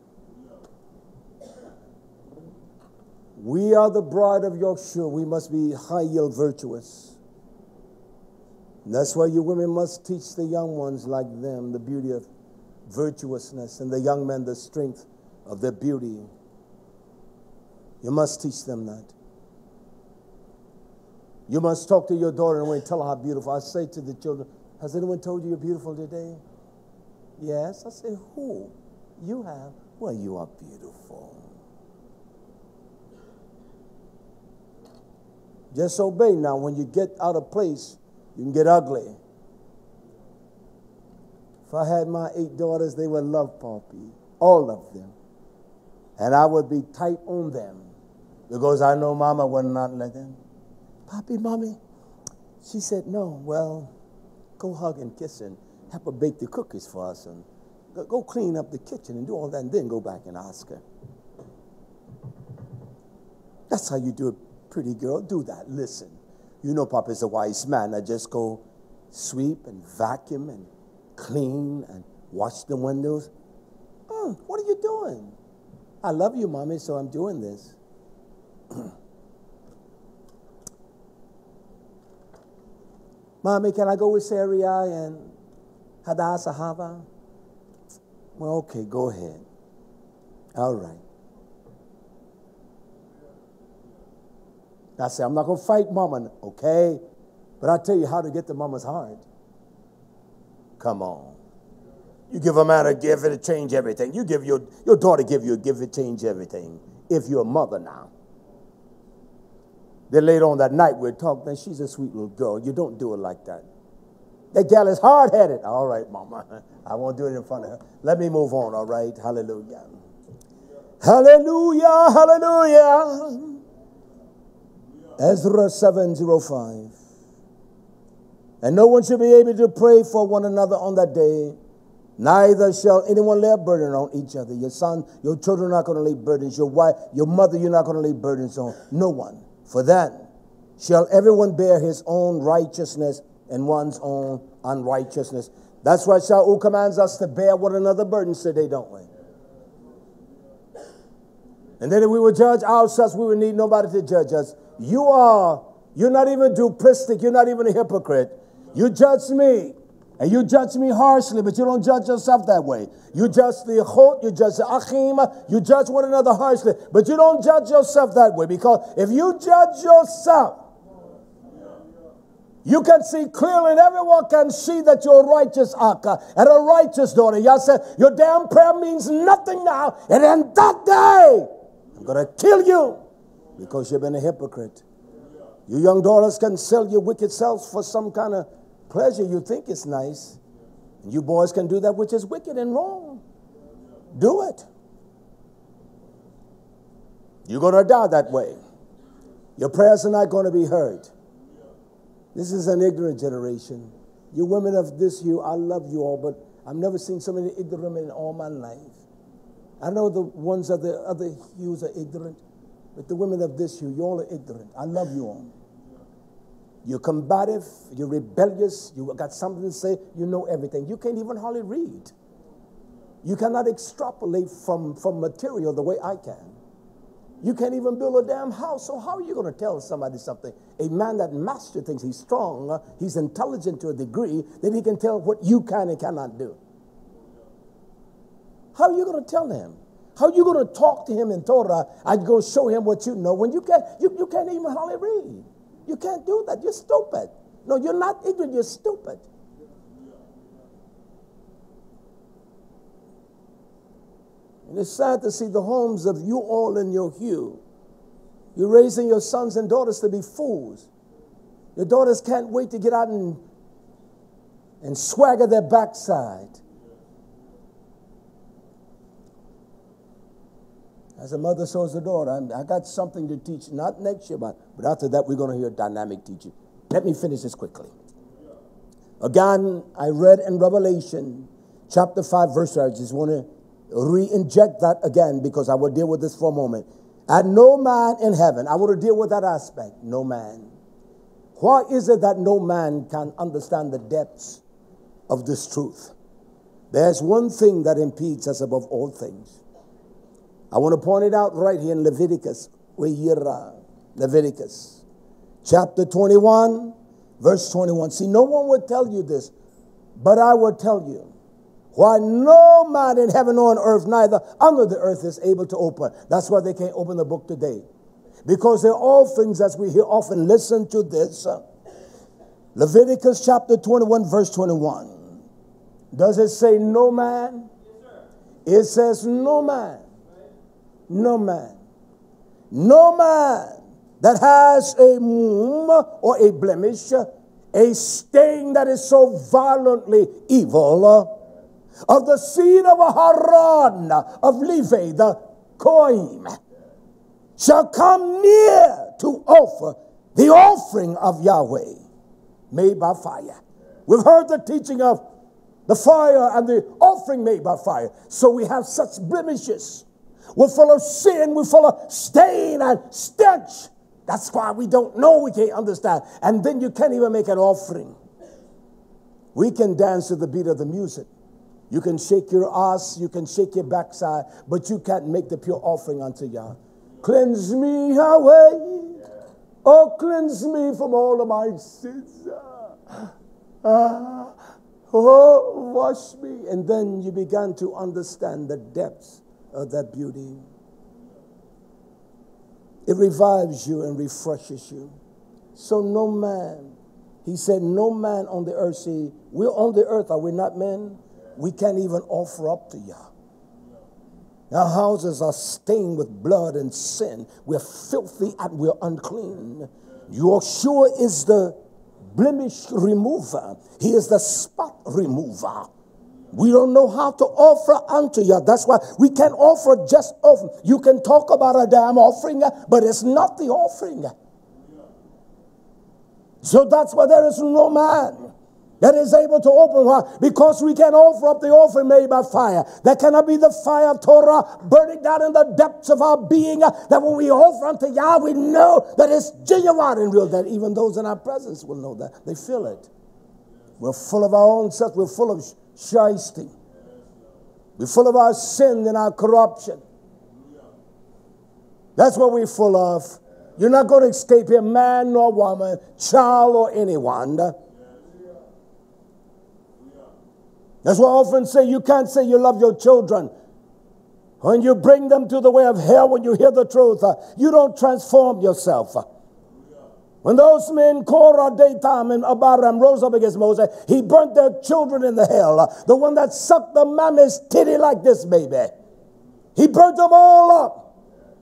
We are the bride of Yeshua. We must be high-yield virtuous. And that's why you women must teach the young ones like them the beauty of virtuousness, and the young men the strength of their beauty. You must teach them that. You must talk to your daughter and tell her how beautiful. I say to the children, has anyone told you you're beautiful today? Yes. I say, who? You have? Well, you are beautiful. Just obey now. When you get out of place, you can get ugly. If I had my 8 daughters, they would love Poppy, all of them. And I would be tight on them because I know Mama would not let them. Poppy, Mommy. She said, no. Well, go hug and kiss and help her bake the cookies for us and go clean up the kitchen and do all that and then go back and ask her. That's how you do it, pretty girl. Do that. Listen. You know Papa's a wise man. I just go sweep and vacuum and clean and wash the windows. What are you doing? I love you, Mommy, so I'm doing this. Mommy, can I go with Sarai and Hadassah Hava? Well, okay, go ahead. All right. I say, I'm not going to fight Mama, okay? But I'll tell you how to get to Mama's heart. Come on. You give a man a gift, it'll change everything. You give your daughter give you a gift, it'll change everything. If you're a mother now. Then later on that night we'll talk, man, she's a sweet little girl. You don't do it like that. That gal is hard-headed. All right, Mama. I won't do it in front of her. Let me move on, all right? Hallelujah. Hallelujah, hallelujah. Ezra 7:05. And no one shall be able to pray for one another on that day. Neither shall anyone lay a burden on each other. Your son, your children are not going to lay burdens. Your wife, your mother, you're not going to lay burdens on. No one. For then shall everyone bear his own righteousness and one's own unrighteousness. That's why Shaul commands us to bear one another burdens today, don't we? And then if we would judge ourselves, we would need nobody to judge us. You're not even duplistic. You're not even a hypocrite. You judge me, and you judge me harshly, but you don't judge yourself that way. You judge the Chot, you judge the Achim, you judge one another harshly, but you don't judge yourself that way, because if you judge yourself, You can see clearly and everyone can see that you're a righteous Akka and a righteous daughter. Yah said, your damn prayer means nothing now. And in that day, I'm going to kill you because you've been a hypocrite. You young daughters can sell your wicked selves for some kind of pleasure you think is nice. And you boys can do that which is wicked and wrong. Do it. You're going to die that way. Your prayers are not going to be heard. This is an ignorant generation. You women of this hue, I love you all, but I've never seen so many ignorant women in all my life. I know the ones of the other hues are ignorant, but the women of this hue, you all are ignorant. I love you all. You're combative, you're rebellious, you got something to say, you know everything. You can't even hardly read. You cannot extrapolate from material the way I can. You can't even build a damn house. So how are you going to tell somebody something? A man that master thinks he's strong, he's intelligent to a degree, that he can tell what you can and cannot do. How are you going to tell him? How are you going to talk to him in Torah and go show him what you know when you can't even hardly read? You can't do that. You're stupid. No, you're not ignorant. You're stupid. And it's sad to see the homes of you all in your hue. You're raising your sons and daughters to be fools. Your daughters can't wait to get out and swagger their backside. As a mother shows the daughter, I got something to teach, not next year, but after that we're going to hear dynamic teaching. Let me finish this quickly. Again, I read in Revelation chapter 5 verse 3. I just want to re-inject that again because I will deal with this for a moment. And no man in heaven, I want to deal with that aspect. No man. Why is it that no man can understand the depths of this truth? There's one thing that impedes us above all things. I want to point it out right here in Leviticus. Leviticus chapter 21 verse 21. See, no one would tell you this, but I will tell you. Why no man in heaven or on earth, neither under the earth, is able to open. That's why they can't open the book today. Because they're all things, as we hear often. Listen to this. Leviticus chapter 21, verse 21. Does it say no man? It says no man. No man. No man that has a mum or a blemish, a stain that is so violently evil, of the seed of Aharon, of Levi, the Koim, shall come near to offer the offering of Yahweh made by fire. We've heard the teaching of the fire and the offering made by fire. So we have such blemishes. We're full of sin. We're full of stain and stench. That's why we don't know. We can't understand. And then you can't even make an offering. We can dance to the beat of the music. You can shake your ass, you can shake your backside, but you can't make the pure offering unto Yah. Cleanse me, Yahweh. Oh, cleanse me from all of my sins. Oh, wash me. And then you began to understand the depths of that beauty. It revives you and refreshes you. So no man, he said, no man on the earth. See, we're on the earth, are we not men? We can't even offer up to Yah. Our houses are stained with blood and sin. We're filthy and we're unclean. Yeshua is the blemish remover. He is the spot remover. We don't know how to offer unto Yah. That's why we can't offer just offering. You can talk about a damn offering, but it's not the offering. So that's why there is no man that is able to open. Why? Because we can offer up the offering made by fire. That cannot be the fire of Torah burning down in the depths of our being. That when we offer unto Yah, we know that it's genuine and real. That even those in our presence will know that. They feel it. We're full of our own self. We're full of shysting. We're full of our sin and our corruption. That's what we're full of. You're not going to escape here, man nor woman, child or anyone. That's why I often say you can't say you love your children when you bring them to the way of hell. When you hear the truth, you don't transform yourself. When those men, Korah, Dathan, and Abiram, rose up against Moses, he burnt their children in the hell. The one that sucked the mammy's titty like this, baby. He burnt them all up.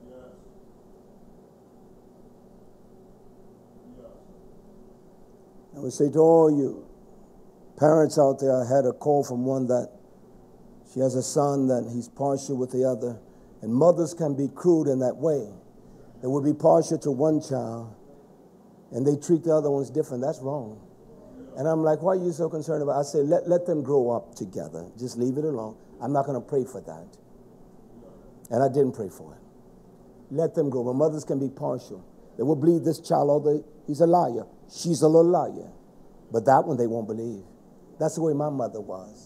I would say to all you parents out there, I had a call from one that she has a son that he's partial with the other. And mothers can be crude in that way. They will be partial to one child, and they treat the other ones different. That's wrong. And I'm like, why are you so concerned about it? I say, let them grow up together. Just leave it alone. I'm not going to pray for that. And I didn't pray for it. Let them grow. But mothers can be partial. They will believe this child, although he's a liar. She's a little liar. But that one they won't believe. That's the way my mother was.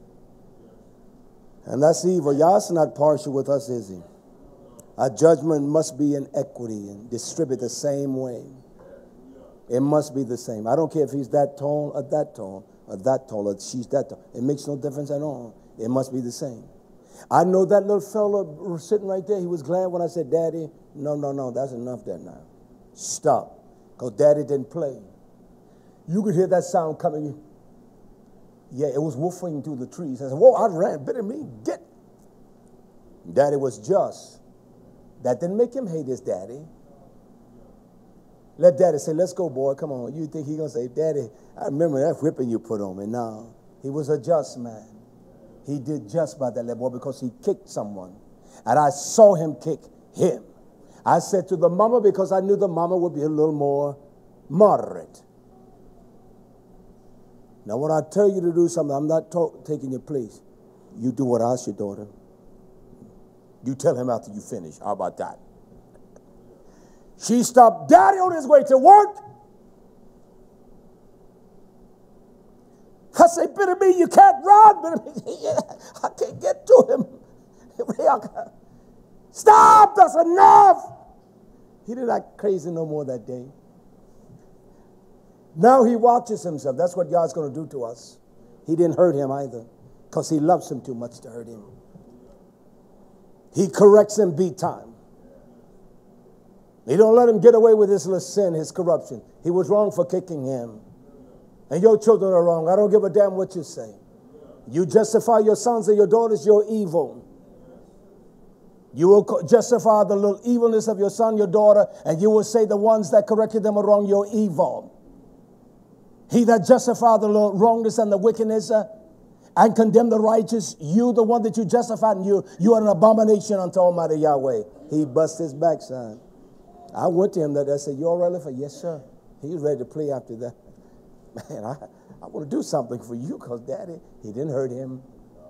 And that's evil. Yah's not partial with us, is he? Our judgment must be in equity and distribute the same way. It must be the same. I don't care if he's that tall or that tall or that tall or she's that tall. It makes no difference at all. It must be the same. I know that little fella sitting right there. He was glad when I said, Daddy, no, that's enough there now. Stop. Because Daddy didn't play. You could hear that sound coming. Yeah, it was woofing through the trees. I said, whoa, I ran. Better me, get. Daddy was just. That didn't make him hate his daddy. Let Daddy say, let's go, boy. Come on. You think he's going to say, Daddy, I remember that whipping you put on me. No, he was a just man. He did just by that little boy because he kicked someone. And I saw him kick him. I said to the mama, because I knew the mama would be a little more moderate. Now, when I tell you to do something, I'm not taking your place. You do what I ask your daughter. You tell him after you finish. How about that? She stopped Daddy on his way to work. I say, Bitter me, you can't run. Bitter me, yeah, I can't get to him. Stop, that's enough. He didn't act crazy no more that day. Now he watches himself. That's what God's going to do to us. He didn't hurt him either because he loves him too much to hurt him. He corrects him big time. He don't let him get away with his little sin, his corruption. He was wrong for kicking him. And your children are wrong. I don't give a damn what you say. You justify your sons and your daughters, you're evil. You will justify the little evilness of your son, your daughter, and you will say the ones that corrected them are wrong, you're evil. He that justified the wrongness and the wickedness and condemn the righteous, you, the one that you justified, and you are an abomination unto Almighty Yahweh. He bust his backside. I went to him that day. I said, you all right? Yes, sir. He was ready to play after that. Man, I want to do something for you because Daddy, he didn't hurt him.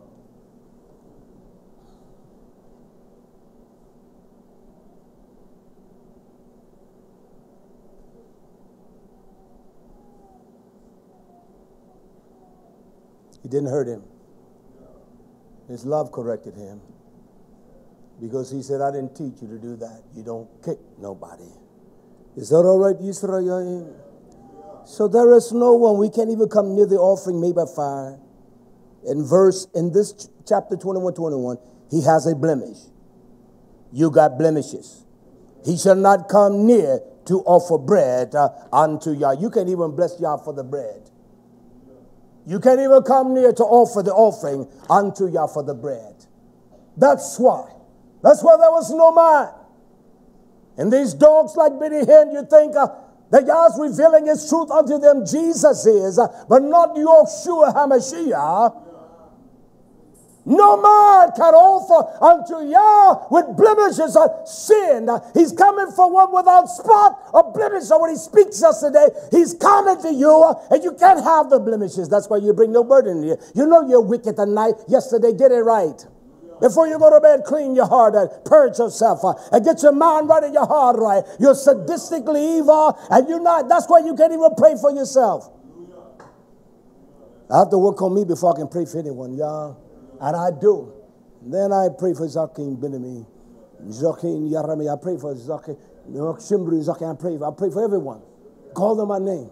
He didn't hurt him. His love corrected him. Because he said, I didn't teach you to do that. You don't kick nobody. Is that all right, Israel? So there is no one. We can't even come near the offering made by fire. In this chapter 21, he has a blemish. You got blemishes. He shall not come near to offer bread unto Yah. You can't even bless Yah for the bread. You can't even come near to offer the offering unto Yah for the bread. That's why. That's why there was no man. And these dogs like Benny Hinn, you think that Yah's revealing his truth unto them. Jesus is, but not Yeshua HaMashiach. No man can offer unto Yah with blemishes of sin. He's coming for one without spot or blemish. So when he speaks yesterday, he's coming to you and you can't have the blemishes. That's why you bring no burden here. You know you're wicked tonight. Yesterday, get it right. Before you go to bed, clean your heart and purge yourself and get your mind right and your heart right. You're sadistically evil and you're not. That's why you can't even pray for yourself. I have to work on me before I can pray for anyone, y'all. And I do. And then I pray for Zakin Benami, Zakin Yarami. I pray for Zakin, Shimbri Zakin. I pray for everyone. Call them by name.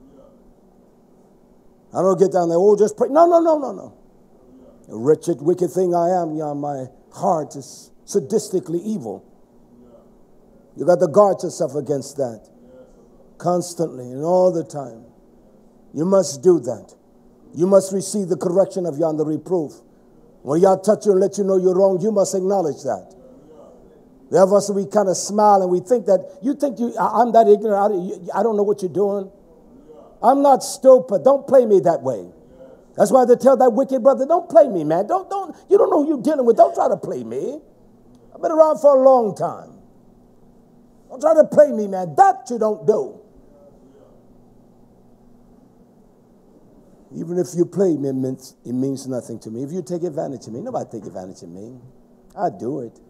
I don't get down there, oh, just pray. No. A wretched, wicked thing I am, Yah. My heart is sadistically evil. You got to guard yourself against that. constantly and all the time. You must do that. You must receive the correction of Yah and the reproof. When Yah touch you and let you know you're wrong, you must acknowledge that. There of us, we kind of smile and we think that, I'm that ignorant, I don't know what you're doing. I'm not stupid. Don't play me that way. That's why they tell that wicked brother, don't play me, man. You don't know who you're dealing with. Don't try to play me. I've been around for a long time. Don't try to play me, man. That you don't do. Even if you play me, it means nothing to me. If you take advantage of me, nobody take advantage of me. I do it.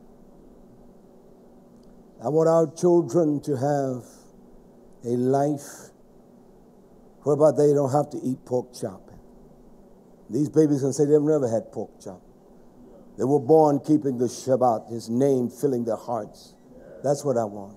I want our children to have a life whereby they don't have to eat pork chop. These babies can say they've never had pork chop. They were born keeping the Shabbat, His name filling their hearts. That's what I want.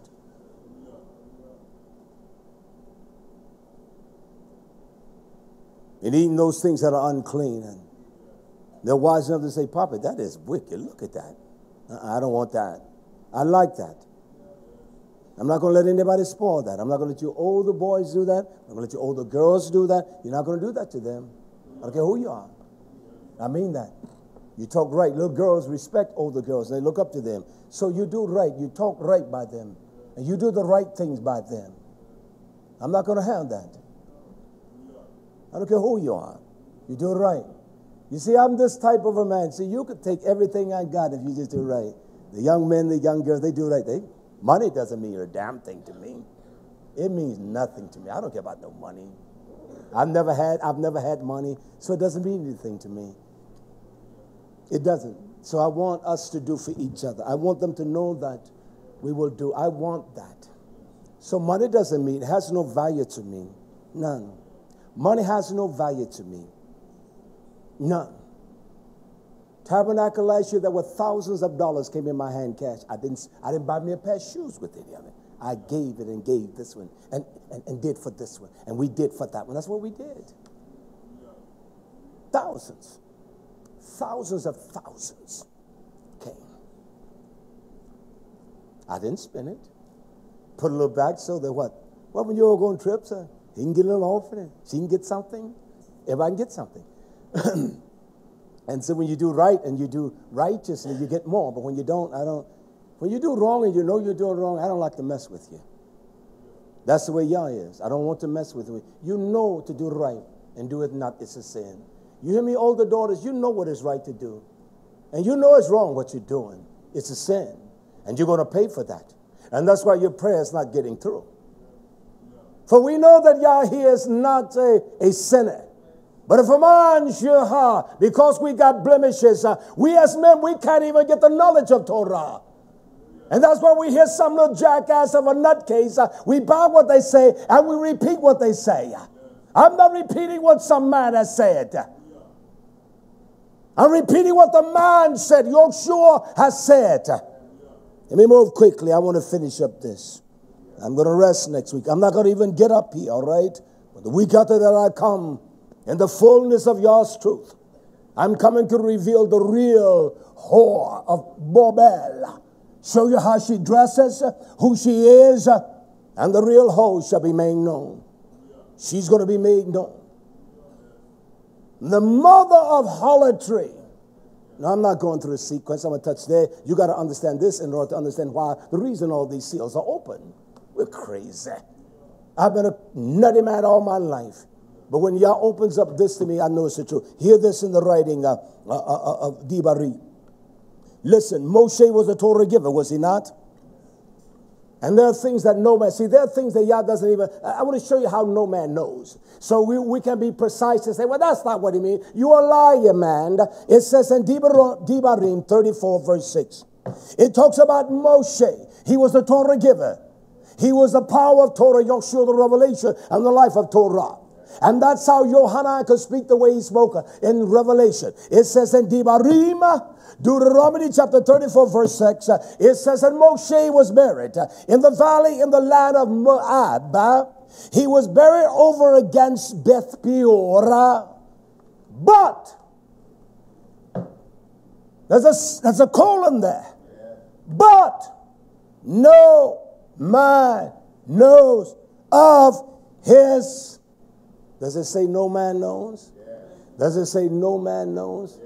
And eating those things that are unclean. And they're wise enough to say, Papa, that is wicked. Look at that. I don't want that. I like that. I'm not going to let anybody spoil that. I'm not going to let you older boys do that. I'm going to let you older girls do that. You're not going to do that to them. I don't care who you are. I mean that. You talk right. Little girls respect older girls. They look up to them. So you do right. You talk right by them. And you do the right things by them. I'm not going to have that. I don't care who you are. You do it right. You see, I'm this type of a man. See, you could take everything I got if you just do right. The young men, the young girls, they do right. Money doesn't mean a damn thing to me. It means nothing to me. I don't care about no money. I've never had money, so it doesn't mean anything to me. It doesn't. So I want us to do for each other. I want them to know that we will do. I want that. So money doesn't mean, it has no value to me. None. Money has no value to me. None. Tabernacle last year, there were thousands of dollars came in my hand cash. I didn't buy me a pair of shoes with any of it. I gave it and gave this one and did for this one. And we did for that one. That's what we did. Thousands. Thousands of thousands came. I didn't spend it. Put a little back so that what? Well, when you all go on trips, he can get a little offering. She can get something. Everybody can get something. And so when you do right and you do righteously, you get more. But when you don't, when you do wrong and you know you're doing wrong, I don't like to mess with you. That's the way Yah is. I don't want to mess with you. You know to do right and do it not, it's a sin. You hear me, older daughters, you know what is right to do. And you know it's wrong what you're doing. It's a sin. And you're going to pay for that. And that's why your prayer is not getting through. For we know that Yah here is not a sinner. But if a man, because we got blemishes, we as men, we can't even get the knowledge of Torah. And that's why we hear some little jackass of a nutcase. We buy what they say and we repeat what they say. I'm not repeating what some man has said. I'm repeating what the man said, Yoshua has said. Let me move quickly. I want to finish up this. I'm going to rest next week. I'm not going to even get up here, all right? But the week after that I come in the fullness of Yah's truth. I'm coming to reveal the real whore of Bobel. Show you how she dresses, who she is, and the real whore shall be made known. She's going to be made known. The mother of harlotry. Now, I'm not going through the sequence. I'm going to touch there. You got to understand this in order to understand why, the reason all these seals are open. We're crazy. I've been a nutty man all my life. But when Yah opens up this to me, I know it's the truth. Hear this in the writing of Dibari. Listen, Moshe was a Torah giver, was he not? And there are things that no man, see, there are things that Yah doesn't even, I want to show you how no man knows. So we can be precise and say, well, that's not what he means. You a liar, man. It says in Devarim 34, verse 6. It talks about Moshe. He was the Torah giver. He was the power of Torah, Yoshua, the revelation, and the life of Torah. And that's how Yohanan could speak the way he spoke in Revelation. It says in Devarim, Deuteronomy chapter 34 verse 6, it says that Moshe was buried in the valley in the land of Moab. He was buried over against Beth Peor. But there's a colon there. But no man knows of his. Does it say no man knows? Does it say no man knows?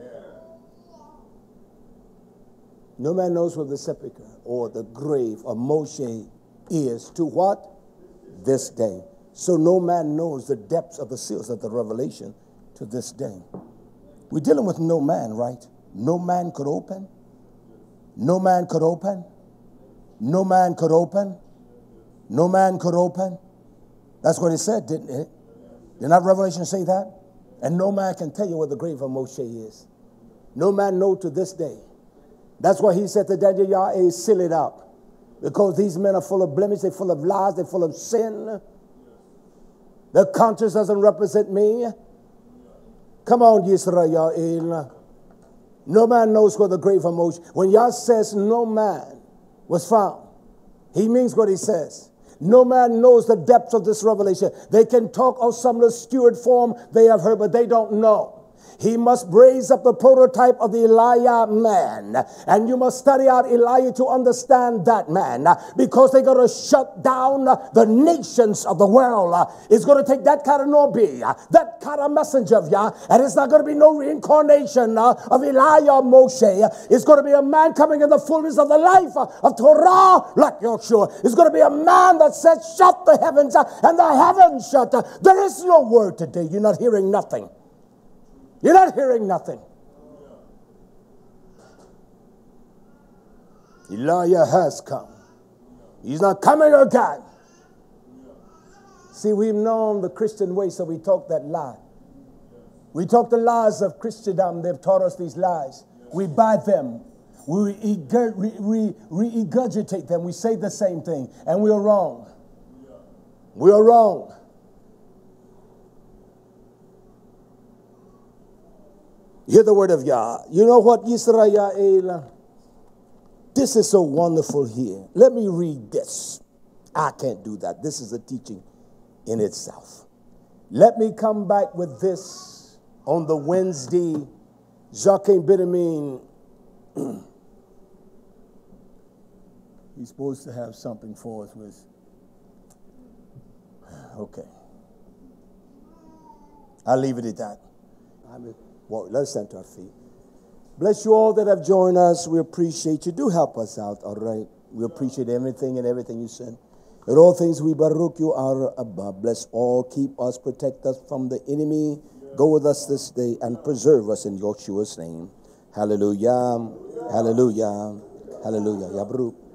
No man knows where the sepulchre or the grave of Moshe is to what? This day. So no man knows the depths of the seals of the revelation to this day. We're dealing with no man, right? No man could open. No man could open. No man could open. No man could open. That's what it said, didn't it? Did not Revelation say that? And no man can tell you where the grave of Moshe is. No man knows to this day. That's why he said to Daniel, Yah, seal it up. Because these men are full of blemish, they're full of lies, they're full of sin. Their conscience doesn't represent me. Come on, Yisrael. No man knows where the grave of Moshe. When Yah says no man was found, he means what he says. No man knows the depths of this revelation. They can talk of some obscured form they have heard, but they don't know. He must raise up the prototype of the Elijah man. And you must study out Elijah to understand that man. Because they're going to shut down the nations of the world. It's going to take that kind of Nabi, that kind of messenger of Yah. And it's not going to be no reincarnation of Elijah or Moshe. It's going to be a man coming in the fullness of the life of Torah like Yeshua. It's going to be a man that says, shut the heavens and the heavens shut. There is no word today. You're not hearing nothing. You're not hearing nothing. Elijah has come. He's not coming again. See, we've known the Christian way, so we talk that lie. We talk the lies of Christendom. They've taught us these lies. We buy them. We regurgitate them. We say the same thing. And we are wrong. We are wrong. Hear the word of Yah. You know what, Yisrael? This is so wonderful here. Let me read this. I can't do that. This is a teaching in itself. Let me come back with this on the Wednesday. Jacques Benjamin, he's supposed to have something for us with. Okay. I'll leave it at that. Well, let's stand to our feet. Bless you all that have joined us. We appreciate you. Do help us out, all right? We appreciate everything and everything you send. In all things, we baruch you are above. Bless all, keep us, protect us from the enemy. Go with us this day and preserve us in Yeshua's name. Hallelujah. Hallelujah. Hallelujah. Yabruk.